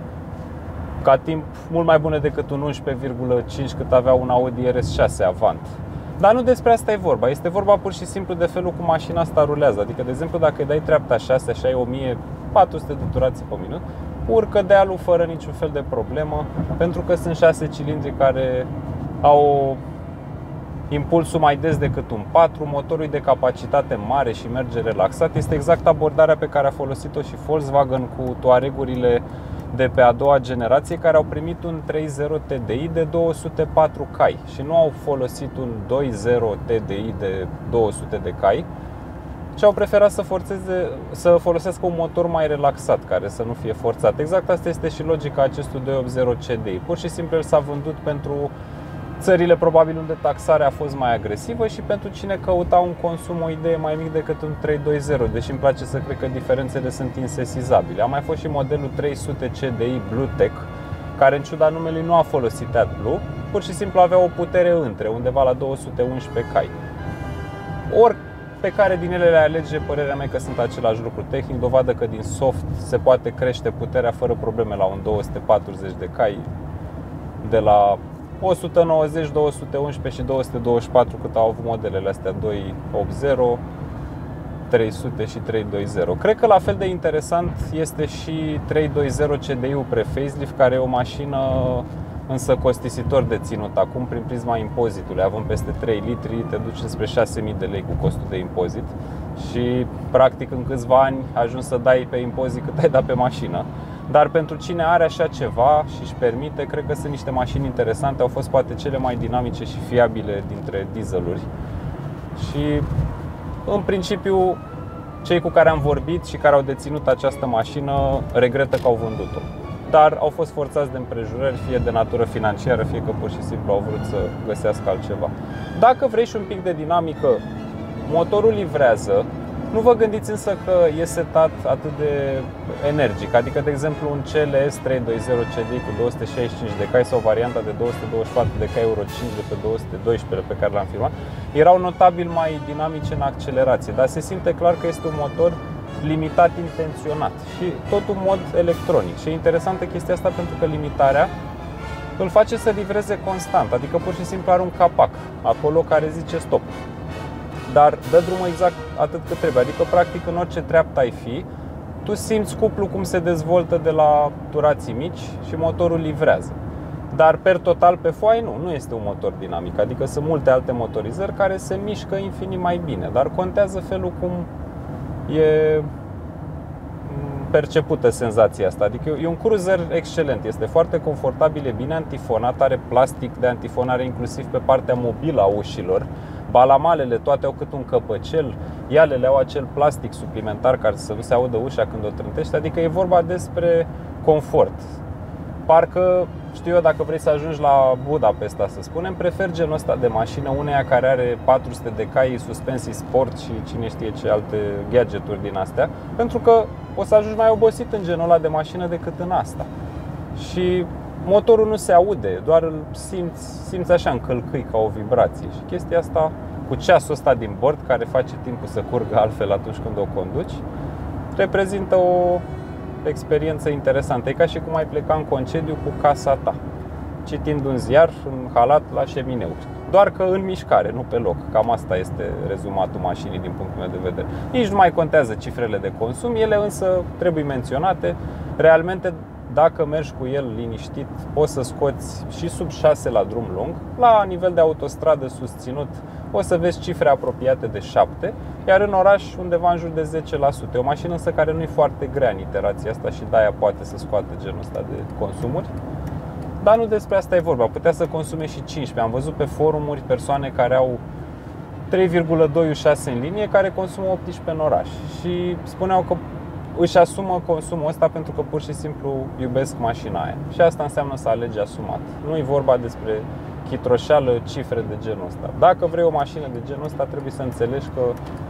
ca timp mult mai bună decât un unsprezece virgulă cinci cât avea un Audi R S șase Avant. Dar nu despre asta e vorba, este vorba pur și simplu de felul cum mașina asta rulează. Adică, de exemplu, dacă îi dai treapta șase și ai o mie patru sute de turații pe minut, urcă dealul fără niciun fel de problemă, pentru că sunt șase cilindri care au impulsul mai des decât un patru, motorul de capacitate mare și merge relaxat. Este exact abordarea pe care a folosit-o și Volkswagen cu Touaregurile de pe a doua generație, care au primit un trei punct zero T D I de două sute patru cai și nu au folosit un doi punct zero T D I de două sute de cai, ci au preferat să, forțeze, să folosească un motor mai relaxat, care să nu fie forțat. Exact asta este și logica acestui doi punct opt zero C D I. Pur și simplu el s-a vândut pentru țările probabil unde taxarea a fost mai agresivă și pentru cine căuta un consum, o idee mai mic decât un trei punct doi zero, deși îmi place să cred că diferențele sunt insesizabile. A mai fost și modelul trei sute C D I BlueTech, care în ciuda numelui nu a folosit AdBlue, pur și simplu avea o putere între, undeva la două sute unsprezece cai. Ori pe care din ele le alege, părerea mea că sunt același lucru tehnic, dovadă că din soft se poate crește puterea fără probleme la un două sute patruzeci de cai, de la o sută nouăzeci, două sute unsprezece și două sute douăzeci și patru cât au avut modelele astea doi punct opt zero, trei sute și trei punct doi zero. Cred că la fel de interesant este și trei punct doi zero C D I-ul pre-facelift, care e o mașină însă costisitor de ținut acum prin prisma impozitului. Având peste trei litri, te duci spre șase mii de lei cu costul de impozit și practic în câțiva ani ajungi să dai pe impozit cât ai dat pe mașină. Dar pentru cine are așa ceva și își permite, cred că sunt niște mașini interesante. Au fost poate cele mai dinamice și fiabile dintre dieseluri. Și în principiu cei cu care am vorbit și care au deținut această mașină regretă că au vândut-o. Dar au fost forțați de împrejurări, fie de natură financiară, fie că pur și simplu au vrut să găsească altceva. Dacă vrei și un pic de dinamică, motorul livrează. Nu vă gândiți însă că e setat atât de energic. Adică, de exemplu, un C L S trei punct doi zero C D I cu două sute șaizeci și cinci de cai sau varianta de două sute douăzeci și patru de cai Euro cinci de pe două sute doisprezece pe care l-am filmat, erau notabil mai dinamice în accelerație. Dar se simte clar că este un motor limitat intenționat și tot un mod electronic. Și e interesantă chestia asta pentru că limitarea îl face să livreze constant. Adică pur și simplu are un capac acolo care zice stop. Dar dă drumul exact atât cât trebuie. Adică practic în orice treaptă ai fi, tu simți cuplul cum se dezvoltă de la turații mici și motorul livrează. Dar per total pe foaie nu, nu este un motor dinamic. Adică sunt multe alte motorizări care se mișcă infinit mai bine. Dar contează felul cum e percepută senzația asta. Adică e un cruiser excelent, este foarte confortabil, e bine antifonat, are plastic de antifonare inclusiv pe partea mobilă a ușilor. Balamalele toate au cât un căpăcel, ialele au acel plastic suplimentar care să nu se audă ușa când o trântești. Adică e vorba despre confort. Parcă, știu eu, dacă vrei să ajungi la Budapesta, să spunem, prefer genul ăsta de mașină uneia care are patru sute de cai, suspensii sport și cine știe ce alte gadgeturi din astea, pentru că o să ajungi mai obosit în genul ăla de mașină decât în asta. Și motorul nu se aude, doar îl simți, simți așa în călcâi ca o vibrație. Și chestia asta cu ceasul ăsta din bord, care face timpul să curgă altfel atunci când o conduci, reprezintă o experiență interesantă. E ca și cum ai pleca în concediu cu casa ta, citind un ziar în halat la șemineu. Doar că în mișcare, nu pe loc. Cam asta este rezumatul mașinii din punctul meu de vedere. Nici nu mai contează cifrele de consum, ele însă trebuie menționate. Realmente, dacă mergi cu el liniștit, poți să scoți și sub șase la drum lung. La nivel de autostradă susținut o să vezi cifre apropiate de șapte, iar în oraș undeva în jur de zece la sută. E o mașină însă care nu e foarte grea în iterația asta și de-aia poate să scoată genul ăsta de consumuri. Dar nu despre asta e vorba, putea să consume și cincisprezece. Am văzut pe forumuri persoane care au trei virgulă doi șase în linie care consumă optsprezece în oraș și spuneau că își asumă consumul ăsta pentru că pur și simplu iubesc mașina aia. Și asta înseamnă să alegi asumat. Nu e vorba despre chitroșeală, cifre de genul ăsta. Dacă vrei o mașină de genul ăsta, trebuie să înțelegi că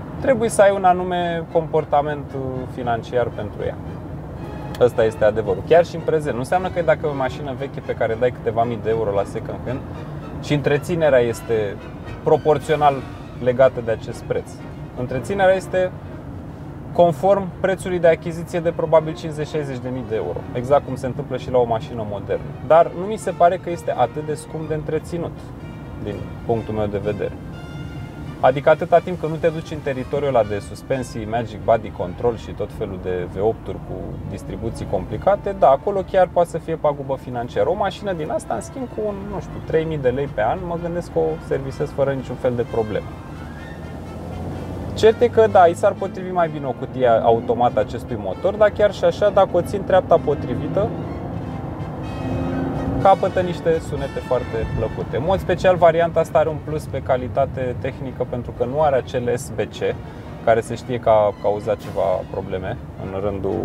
trebuie să ai un anume comportament financiar pentru ea. Ăsta este adevărul. Chiar și în prezent. Nu înseamnă că dacă e o mașină veche pe care dai câteva mii de euro la second hand și întreținerea este proporțional legată de acest preț. Întreținerea este conform prețului de achiziție de probabil cincizeci șaizeci de mii de euro. Exact cum se întâmplă și la o mașină modernă. Dar nu mi se pare că este atât de scump de întreținut, din punctul meu de vedere. Adică atâta timp că nu te duci în teritoriul ăla de suspensii, Magic Body Control și tot felul de V opt-uri cu distribuții complicate, da, acolo chiar poate să fie pagubă financiară. O mașină din asta, în schimb, cu un, nu știu, trei mii de lei pe an, mă gândesc că o servisez fără niciun fel de problemă. Cert e că, da, îi s-ar potrivi mai bine o cutie automată acestui motor, dar chiar și așa, dacă o țin treapta potrivită, capătă niște sunete foarte plăcute. În mod special, varianta asta are un plus pe calitate tehnică pentru că nu are acel S B C, care se știe că a cauzat ceva probleme în rândul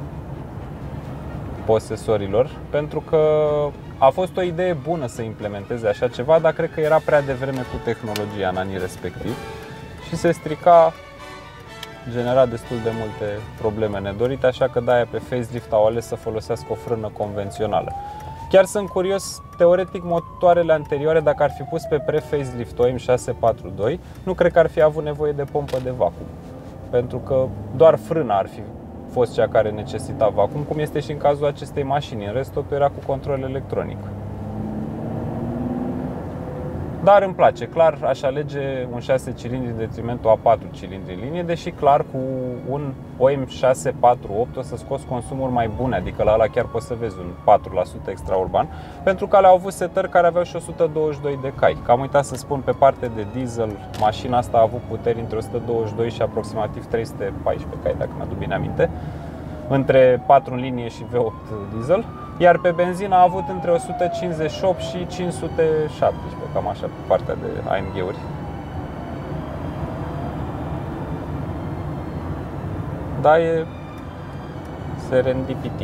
posesorilor, pentru că a fost o idee bună să implementeze așa ceva, dar cred că era prea devreme cu tehnologia în anii respectivi și se strica, genera destul de multe probleme nedorite, așa că de-aia pe facelift au ales să folosească o frână convențională. Chiar sunt curios, teoretic motoarele anterioare, dacă ar fi pus pe pre-facelift O M șase patru doi, nu cred că ar fi avut nevoie de pompă de vacuum, pentru că doar frâna ar fi fost cea care necesita vacuum, cum este și în cazul acestei mașini. În rest, totul era cu control electronic. Dar îmi place, clar aș alege un șase cilindri în detrimentul a patru cilindri în linie, deși clar cu un O M șase patru opt o să scoți consumuri mai bune, adică la ăla chiar poți să vezi un patru la sută extraurban, pentru că le-au avut setări care aveau și o sută douăzeci și doi de cai. Că am uitat să spun, pe parte de diesel, mașina asta a avut puteri între o sută douăzeci și doi și aproximativ trei sute paisprezece cai, dacă mi-aduc bine aminte, între patru în linie și V opt diesel, iar pe benzină a avut între o sută cincizeci și opt și cinci sute șaptesprezece, cam așa, pe partea de A M G-uri. Da, e serendipity.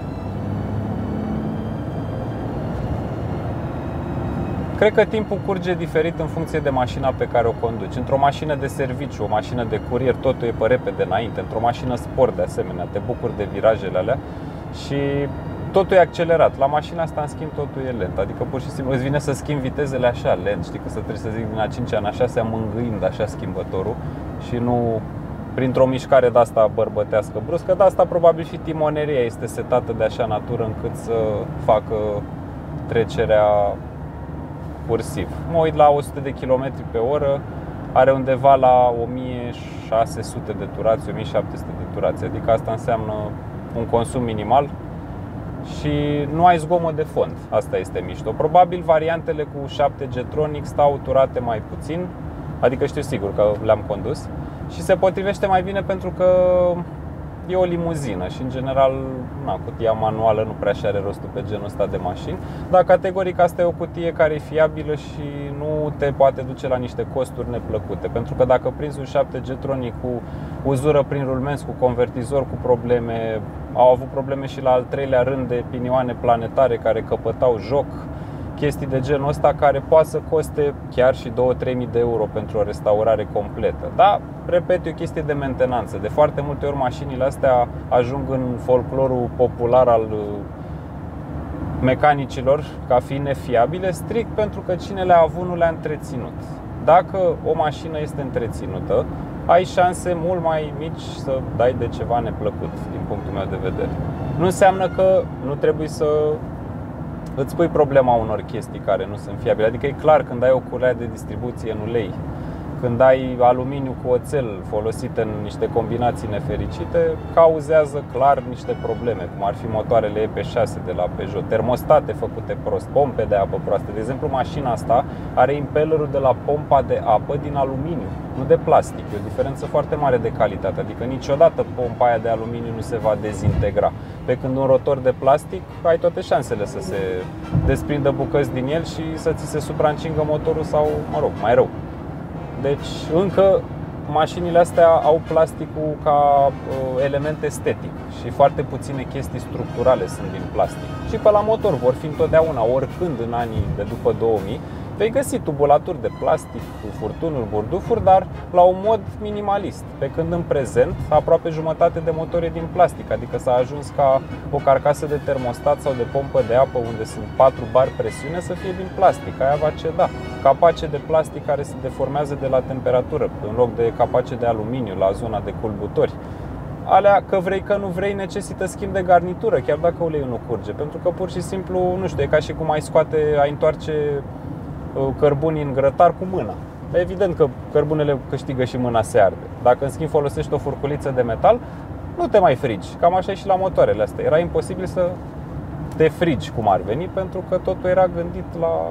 Cred că timpul curge diferit în funcție de mașina pe care o conduci. Într-o mașină de serviciu, o mașină de curier, totul e pe repede înainte. Într-o mașină sport, de asemenea, te bucuri de virajele alea și totul e accelerat. La mașina asta, în schimb, totul e lent. Adică pur și simplu îți vine să schimbi vitezele așa lent. Știi că să trebuie să zic din a cincea în a șasea mângâind așa schimbătorul și nu printr-o mișcare de asta bărbătească bruscă. De asta probabil și timoneria este setată de așa natură încât să facă trecerea cursiv. Mă uit la o sută de kilometri pe oră, are undeva la o mie șase sute de turație, o mie șapte sute de turație. Adică asta înseamnă un consum minimal și nu ai zgomot de fond. Asta este mișto. Probabil variantele cu șapte G Tronic stau turate mai puțin, adică știu sigur că le-am condus și se potrivește mai bine pentru că e o limuzină și în general na, cutia manuală nu prea și are rostul pe genul ăsta de mașini. Dar categoric asta e o cutie care e fiabilă și nu te poate duce la niște costuri neplăcute. Pentru că dacă prinzi un șapte G Tronic cu uzură prin rulmenți, cu convertizor cu probleme, au avut probleme și la al treilea rând de pinioane planetare care căpătau joc, chestii de genul ăsta care poate să coste chiar și două-trei mii de euro pentru o restaurare completă. Da, repet, e o chestie de mentenanță. De foarte multe ori mașinile astea ajung în folclorul popular al mecanicilor ca fiind nefiabile, strict pentru că cine le-a avut nu le-a întreținut. Dacă o mașină este întreținută, ai șanse mult mai mici să dai de ceva neplăcut, din punctul meu de vedere. Nu înseamnă că nu trebuie să îți pui problema unor chestii care nu sunt fiabile. Adică e clar, când ai o culea de distribuție în ulei, când ai aluminiu cu oțel folosit în niște combinații nefericite, cauzează clar niște probleme, cum ar fi motoarele E P șase de la Peugeot, termostate făcute prost, pompe de apă proaste. De exemplu, mașina asta are impellerul de la pompa de apă din aluminiu, nu de plastic. E o diferență foarte mare de calitate, adică niciodată pompa aia de aluminiu nu se va dezintegra. Pe când un rotor de plastic, ai toate șansele să se desprindă bucăți din el și să ți se supraîncingă motorul sau, mă rog, mai rău. Deci încă mașinile astea au plasticul ca uh, element estetic și foarte puține chestii structurale sunt din plastic. Și pe la motor vor fi întotdeauna, oricând în anii de după două mii, Vei găsi tubulaturi de plastic, furtunuri, burdufuri, dar la un mod minimalist. Pe când în prezent, aproape jumătate de motor e din plastic, adică s-a ajuns ca o carcasă de termostat sau de pompă de apă unde sunt patru bari presiune să fie din plastic. Aia va ceda. Capace de plastic care se deformează de la temperatură, în loc de capace de aluminiu la zona de culbutori. Alea, că vrei că nu vrei, necesită schimb de garnitură, chiar dacă uleiul nu curge. Pentru că pur și simplu, nu știu, e ca și cum ai scoate, ai întoarce cărbuni în grătar cu mâna. Evident că cărbunele câștigă și mâna se arde. Dacă în schimb folosești o furculiță de metal, nu te mai frigi. Cam așa e și la motoarele astea. Era imposibil să te frigi cum ar veni, pentru că totul era gândit la...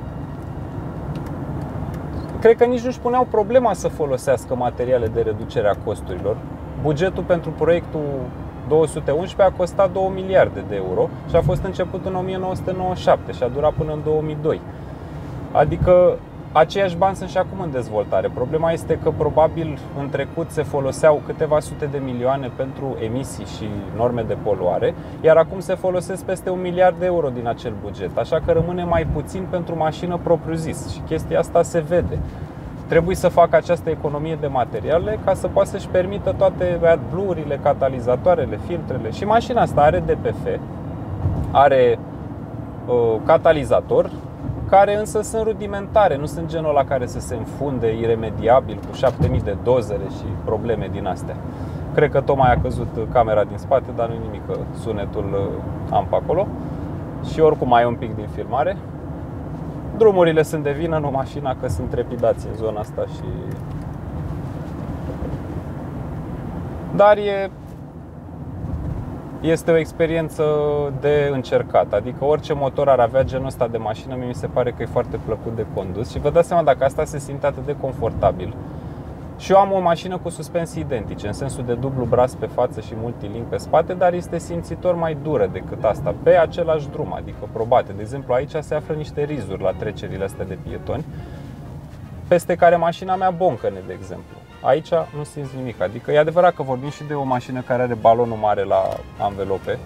Cred că nici nu-și puneau problema să folosească materiale de reducere a costurilor. Bugetul pentru proiectul două sute unsprezece a costat două miliarde de euro și a fost început în o mie nouă sute nouăzeci și șapte și a durat până în două mii doi. Adică aceiași bani sunt și acum în dezvoltare. Problema este că probabil în trecut se foloseau câteva sute de milioane pentru emisii și norme de poluare, iar acum se folosesc peste un miliard de euro din acel buget. Așa că rămâne mai puțin pentru mașină propriu-zis și chestia asta se vede. Trebuie să facă această economie de materiale ca să poată să-și permită toate AdBlue-urile, catalizatoarele, filtrele. Și mașina asta are D P F, are uh, catalizator, care însă sunt rudimentare, nu sunt genul ăla care să se înfunde iremediabil cu șapte mii de dozere și probleme din astea. Cred că tocmai a căzut camera din spate, dar nu-i nimic, că sunetul am pe acolo. Și oricum mai e un pic din filmare. Drumurile sunt de vină, nu mașina, că sunt trepidații în zona asta și... Dar e... Este o experiență de încercat. Adică orice motor ar avea genul ăsta de mașină, mie mi se pare că e foarte plăcut de condus. Și vă dați seama, dacă asta se simte atât de confortabil. Și eu am o mașină cu suspensii identice, în sensul de dublu braț pe față și multilink pe spate, dar este simțitor mai dură decât asta, pe același drum, adică probate. De exemplu, aici se află niște rizuri la trecerile astea de pietoni, peste care mașina mea boncăne, de exemplu. Aici nu simți nimic, adică e adevărat că vorbim și de o mașină care are balonul mare la anvelope,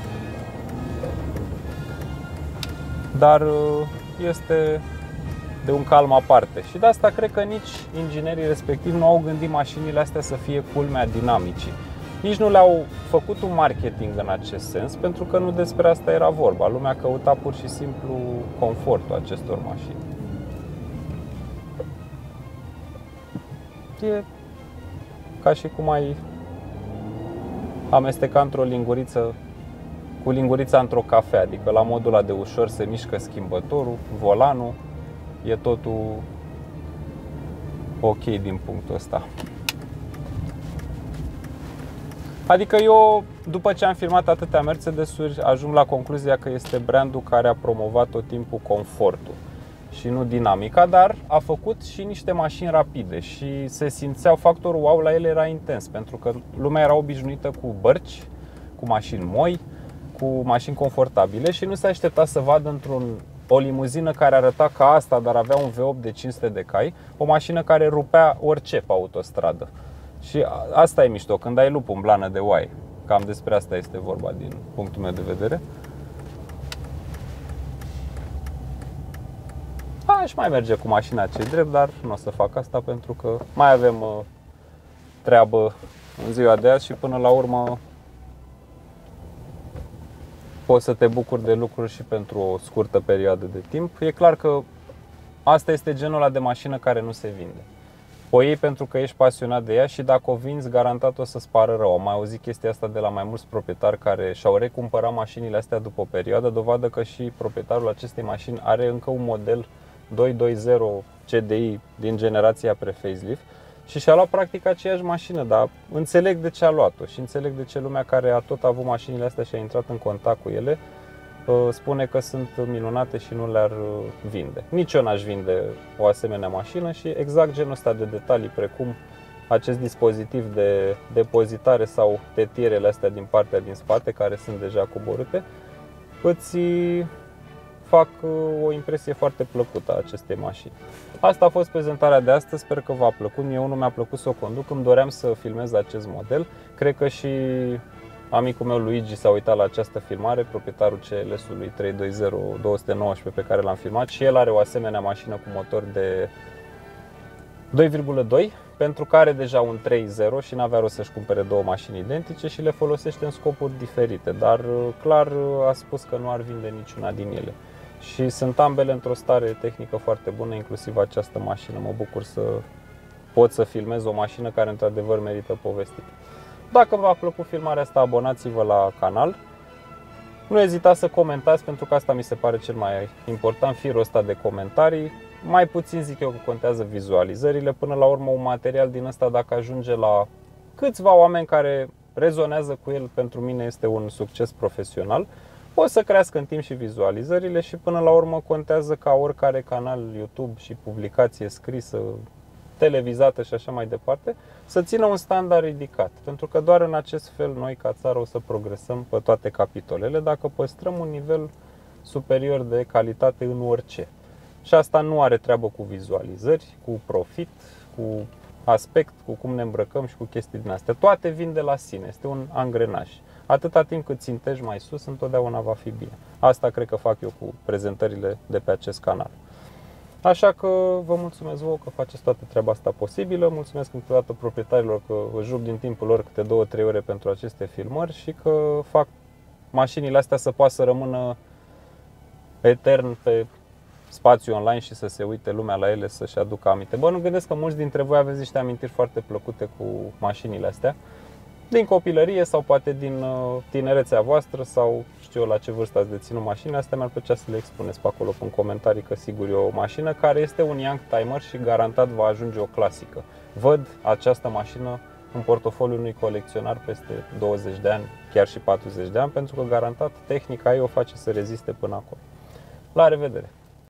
dar este de un calm aparte. Și de asta cred că nici inginerii respectivi nu au gândit mașinile astea să fie culmea dinamicii. Nici nu le-au făcut un marketing în acest sens, pentru că nu despre asta era vorba. Lumea căuta pur și simplu confortul acestor mașini. E ca și cum ai amesteca într-o linguriță cu lingurița într-o cafea, adică la modul ăla de ușor se mișcă schimbătorul, volanul, e totul ok din punctul ăsta. Adică eu, după ce am filmat atâtea Mercedes-uri, ajung la concluzia că este brandul care a promovat tot timpul confortul și nu dinamica, dar a făcut și niște mașini rapide și se simțeau, factorul wow la ele era intens, pentru că lumea era obișnuită cu bărci, cu mașini moi, cu mașini confortabile și nu se aștepta să vadă într-un o limuzină care arăta ca asta, dar avea un V opt de cinci sute de cai, o mașină care rupea orice pe autostradă. Și asta e mișto, când ai lupul în blană de oaie. Cam despre asta este vorba din punctul meu de vedere. Aș mai merge cu mașina cei drept, dar nu o să fac asta pentru că mai avem uh, treabă în ziua de azi și până la urmă poți să te bucuri de lucruri și pentru o scurtă perioadă de timp. E clar că asta este genul ăla de mașină care nu se vinde. O iei pentru că ești pasionat de ea și dacă o vinzi, garantat o să-ți pară rău. Am mai auzit chestia asta de la mai mulți proprietari care și-au recumpărat mașinile astea după o perioadă, dovadă că și proprietarul acestei mașini are încă un model doi doi zero C D I din generația pre-facelift și și-a luat practic aceeași mașină, dar înțeleg de ce a luat-o și înțeleg de ce lumea care a tot avut mașinile astea și a intrat în contact cu ele spune că sunt minunate și nu le-ar vinde. Nici eu n-aș vinde o asemenea mașină și exact genul ăsta de detalii, precum acest dispozitiv de depozitare sau tetierele astea din partea din spate, care sunt deja coborâte, îți fac o impresie foarte plăcută a acestei mașini. Asta a fost prezentarea de astăzi, sper că v-a plăcut. Mie unul mi-a plăcut să o conduc, îmi doream să filmez acest model. Cred că și amicul meu Luigi s-a uitat la această filmare, proprietarul C L S-ului trei doi zero două unu nouă pe care l-am filmat, și el are o asemenea mașină cu motor de doi virgulă doi, pentru că are deja un trei zero și n-avea rost să-și cumpere două mașini identice și le folosește în scopuri diferite, dar clar a spus că nu ar vinde niciuna din ele. Și sunt ambele într-o stare tehnică foarte bună, inclusiv această mașină. Mă bucur să pot să filmez o mașină care într-adevăr merită povestită. Dacă v-a plăcut filmarea asta, abonați-vă la canal. Nu ezitați să comentați, pentru că asta mi se pare cel mai important, firul ăsta de comentarii. Mai puțin zic eu că contează vizualizările. Până la urmă, un material din ăsta, dacă ajunge la câțiva oameni care rezonează cu el, pentru mine este un succes profesional. O să crească în timp și vizualizările și până la urmă contează, ca oricare canal YouTube și publicație scrisă, televizată și așa mai departe, să țină un standard ridicat. Pentru că doar în acest fel noi ca țară o să progresăm pe toate capitolele, dacă păstrăm un nivel superior de calitate în orice. Și asta nu are treabă cu vizualizări, cu profit, cu aspect, cu cum ne îmbrăcăm și cu chestii din astea. Toate vin de la sine, este un angrenaj. Atâta timp cât țintești mai sus, întotdeauna va fi bine. Asta cred că fac eu cu prezentările de pe acest canal. Așa că vă mulțumesc vouă că faceți toată treaba asta posibilă. Mulțumesc încă o dată proprietarilor că își rup din timpul lor câte două trei ore pentru aceste filmări și că fac mașinile astea să poată să rămână etern pe spațiu online și să se uite lumea la ele, să-și aducă aminte. Bă, nu gândesc că mulți dintre voi aveți niște amintiri foarte plăcute cu mașinile astea, din copilărie sau poate din tinerețea voastră, sau știu eu la ce vârstă ați deținut mașinile astea. Mi-ar plăcea să le expuneți pe acolo în comentarii, că sigur e o mașină care este un young timer și garantat va ajunge o clasică. Văd această mașină în portofoliul unui colecționar peste douăzeci de ani, chiar și patruzeci de ani, pentru că garantat tehnica ei o face să reziste până acolo. La revedere!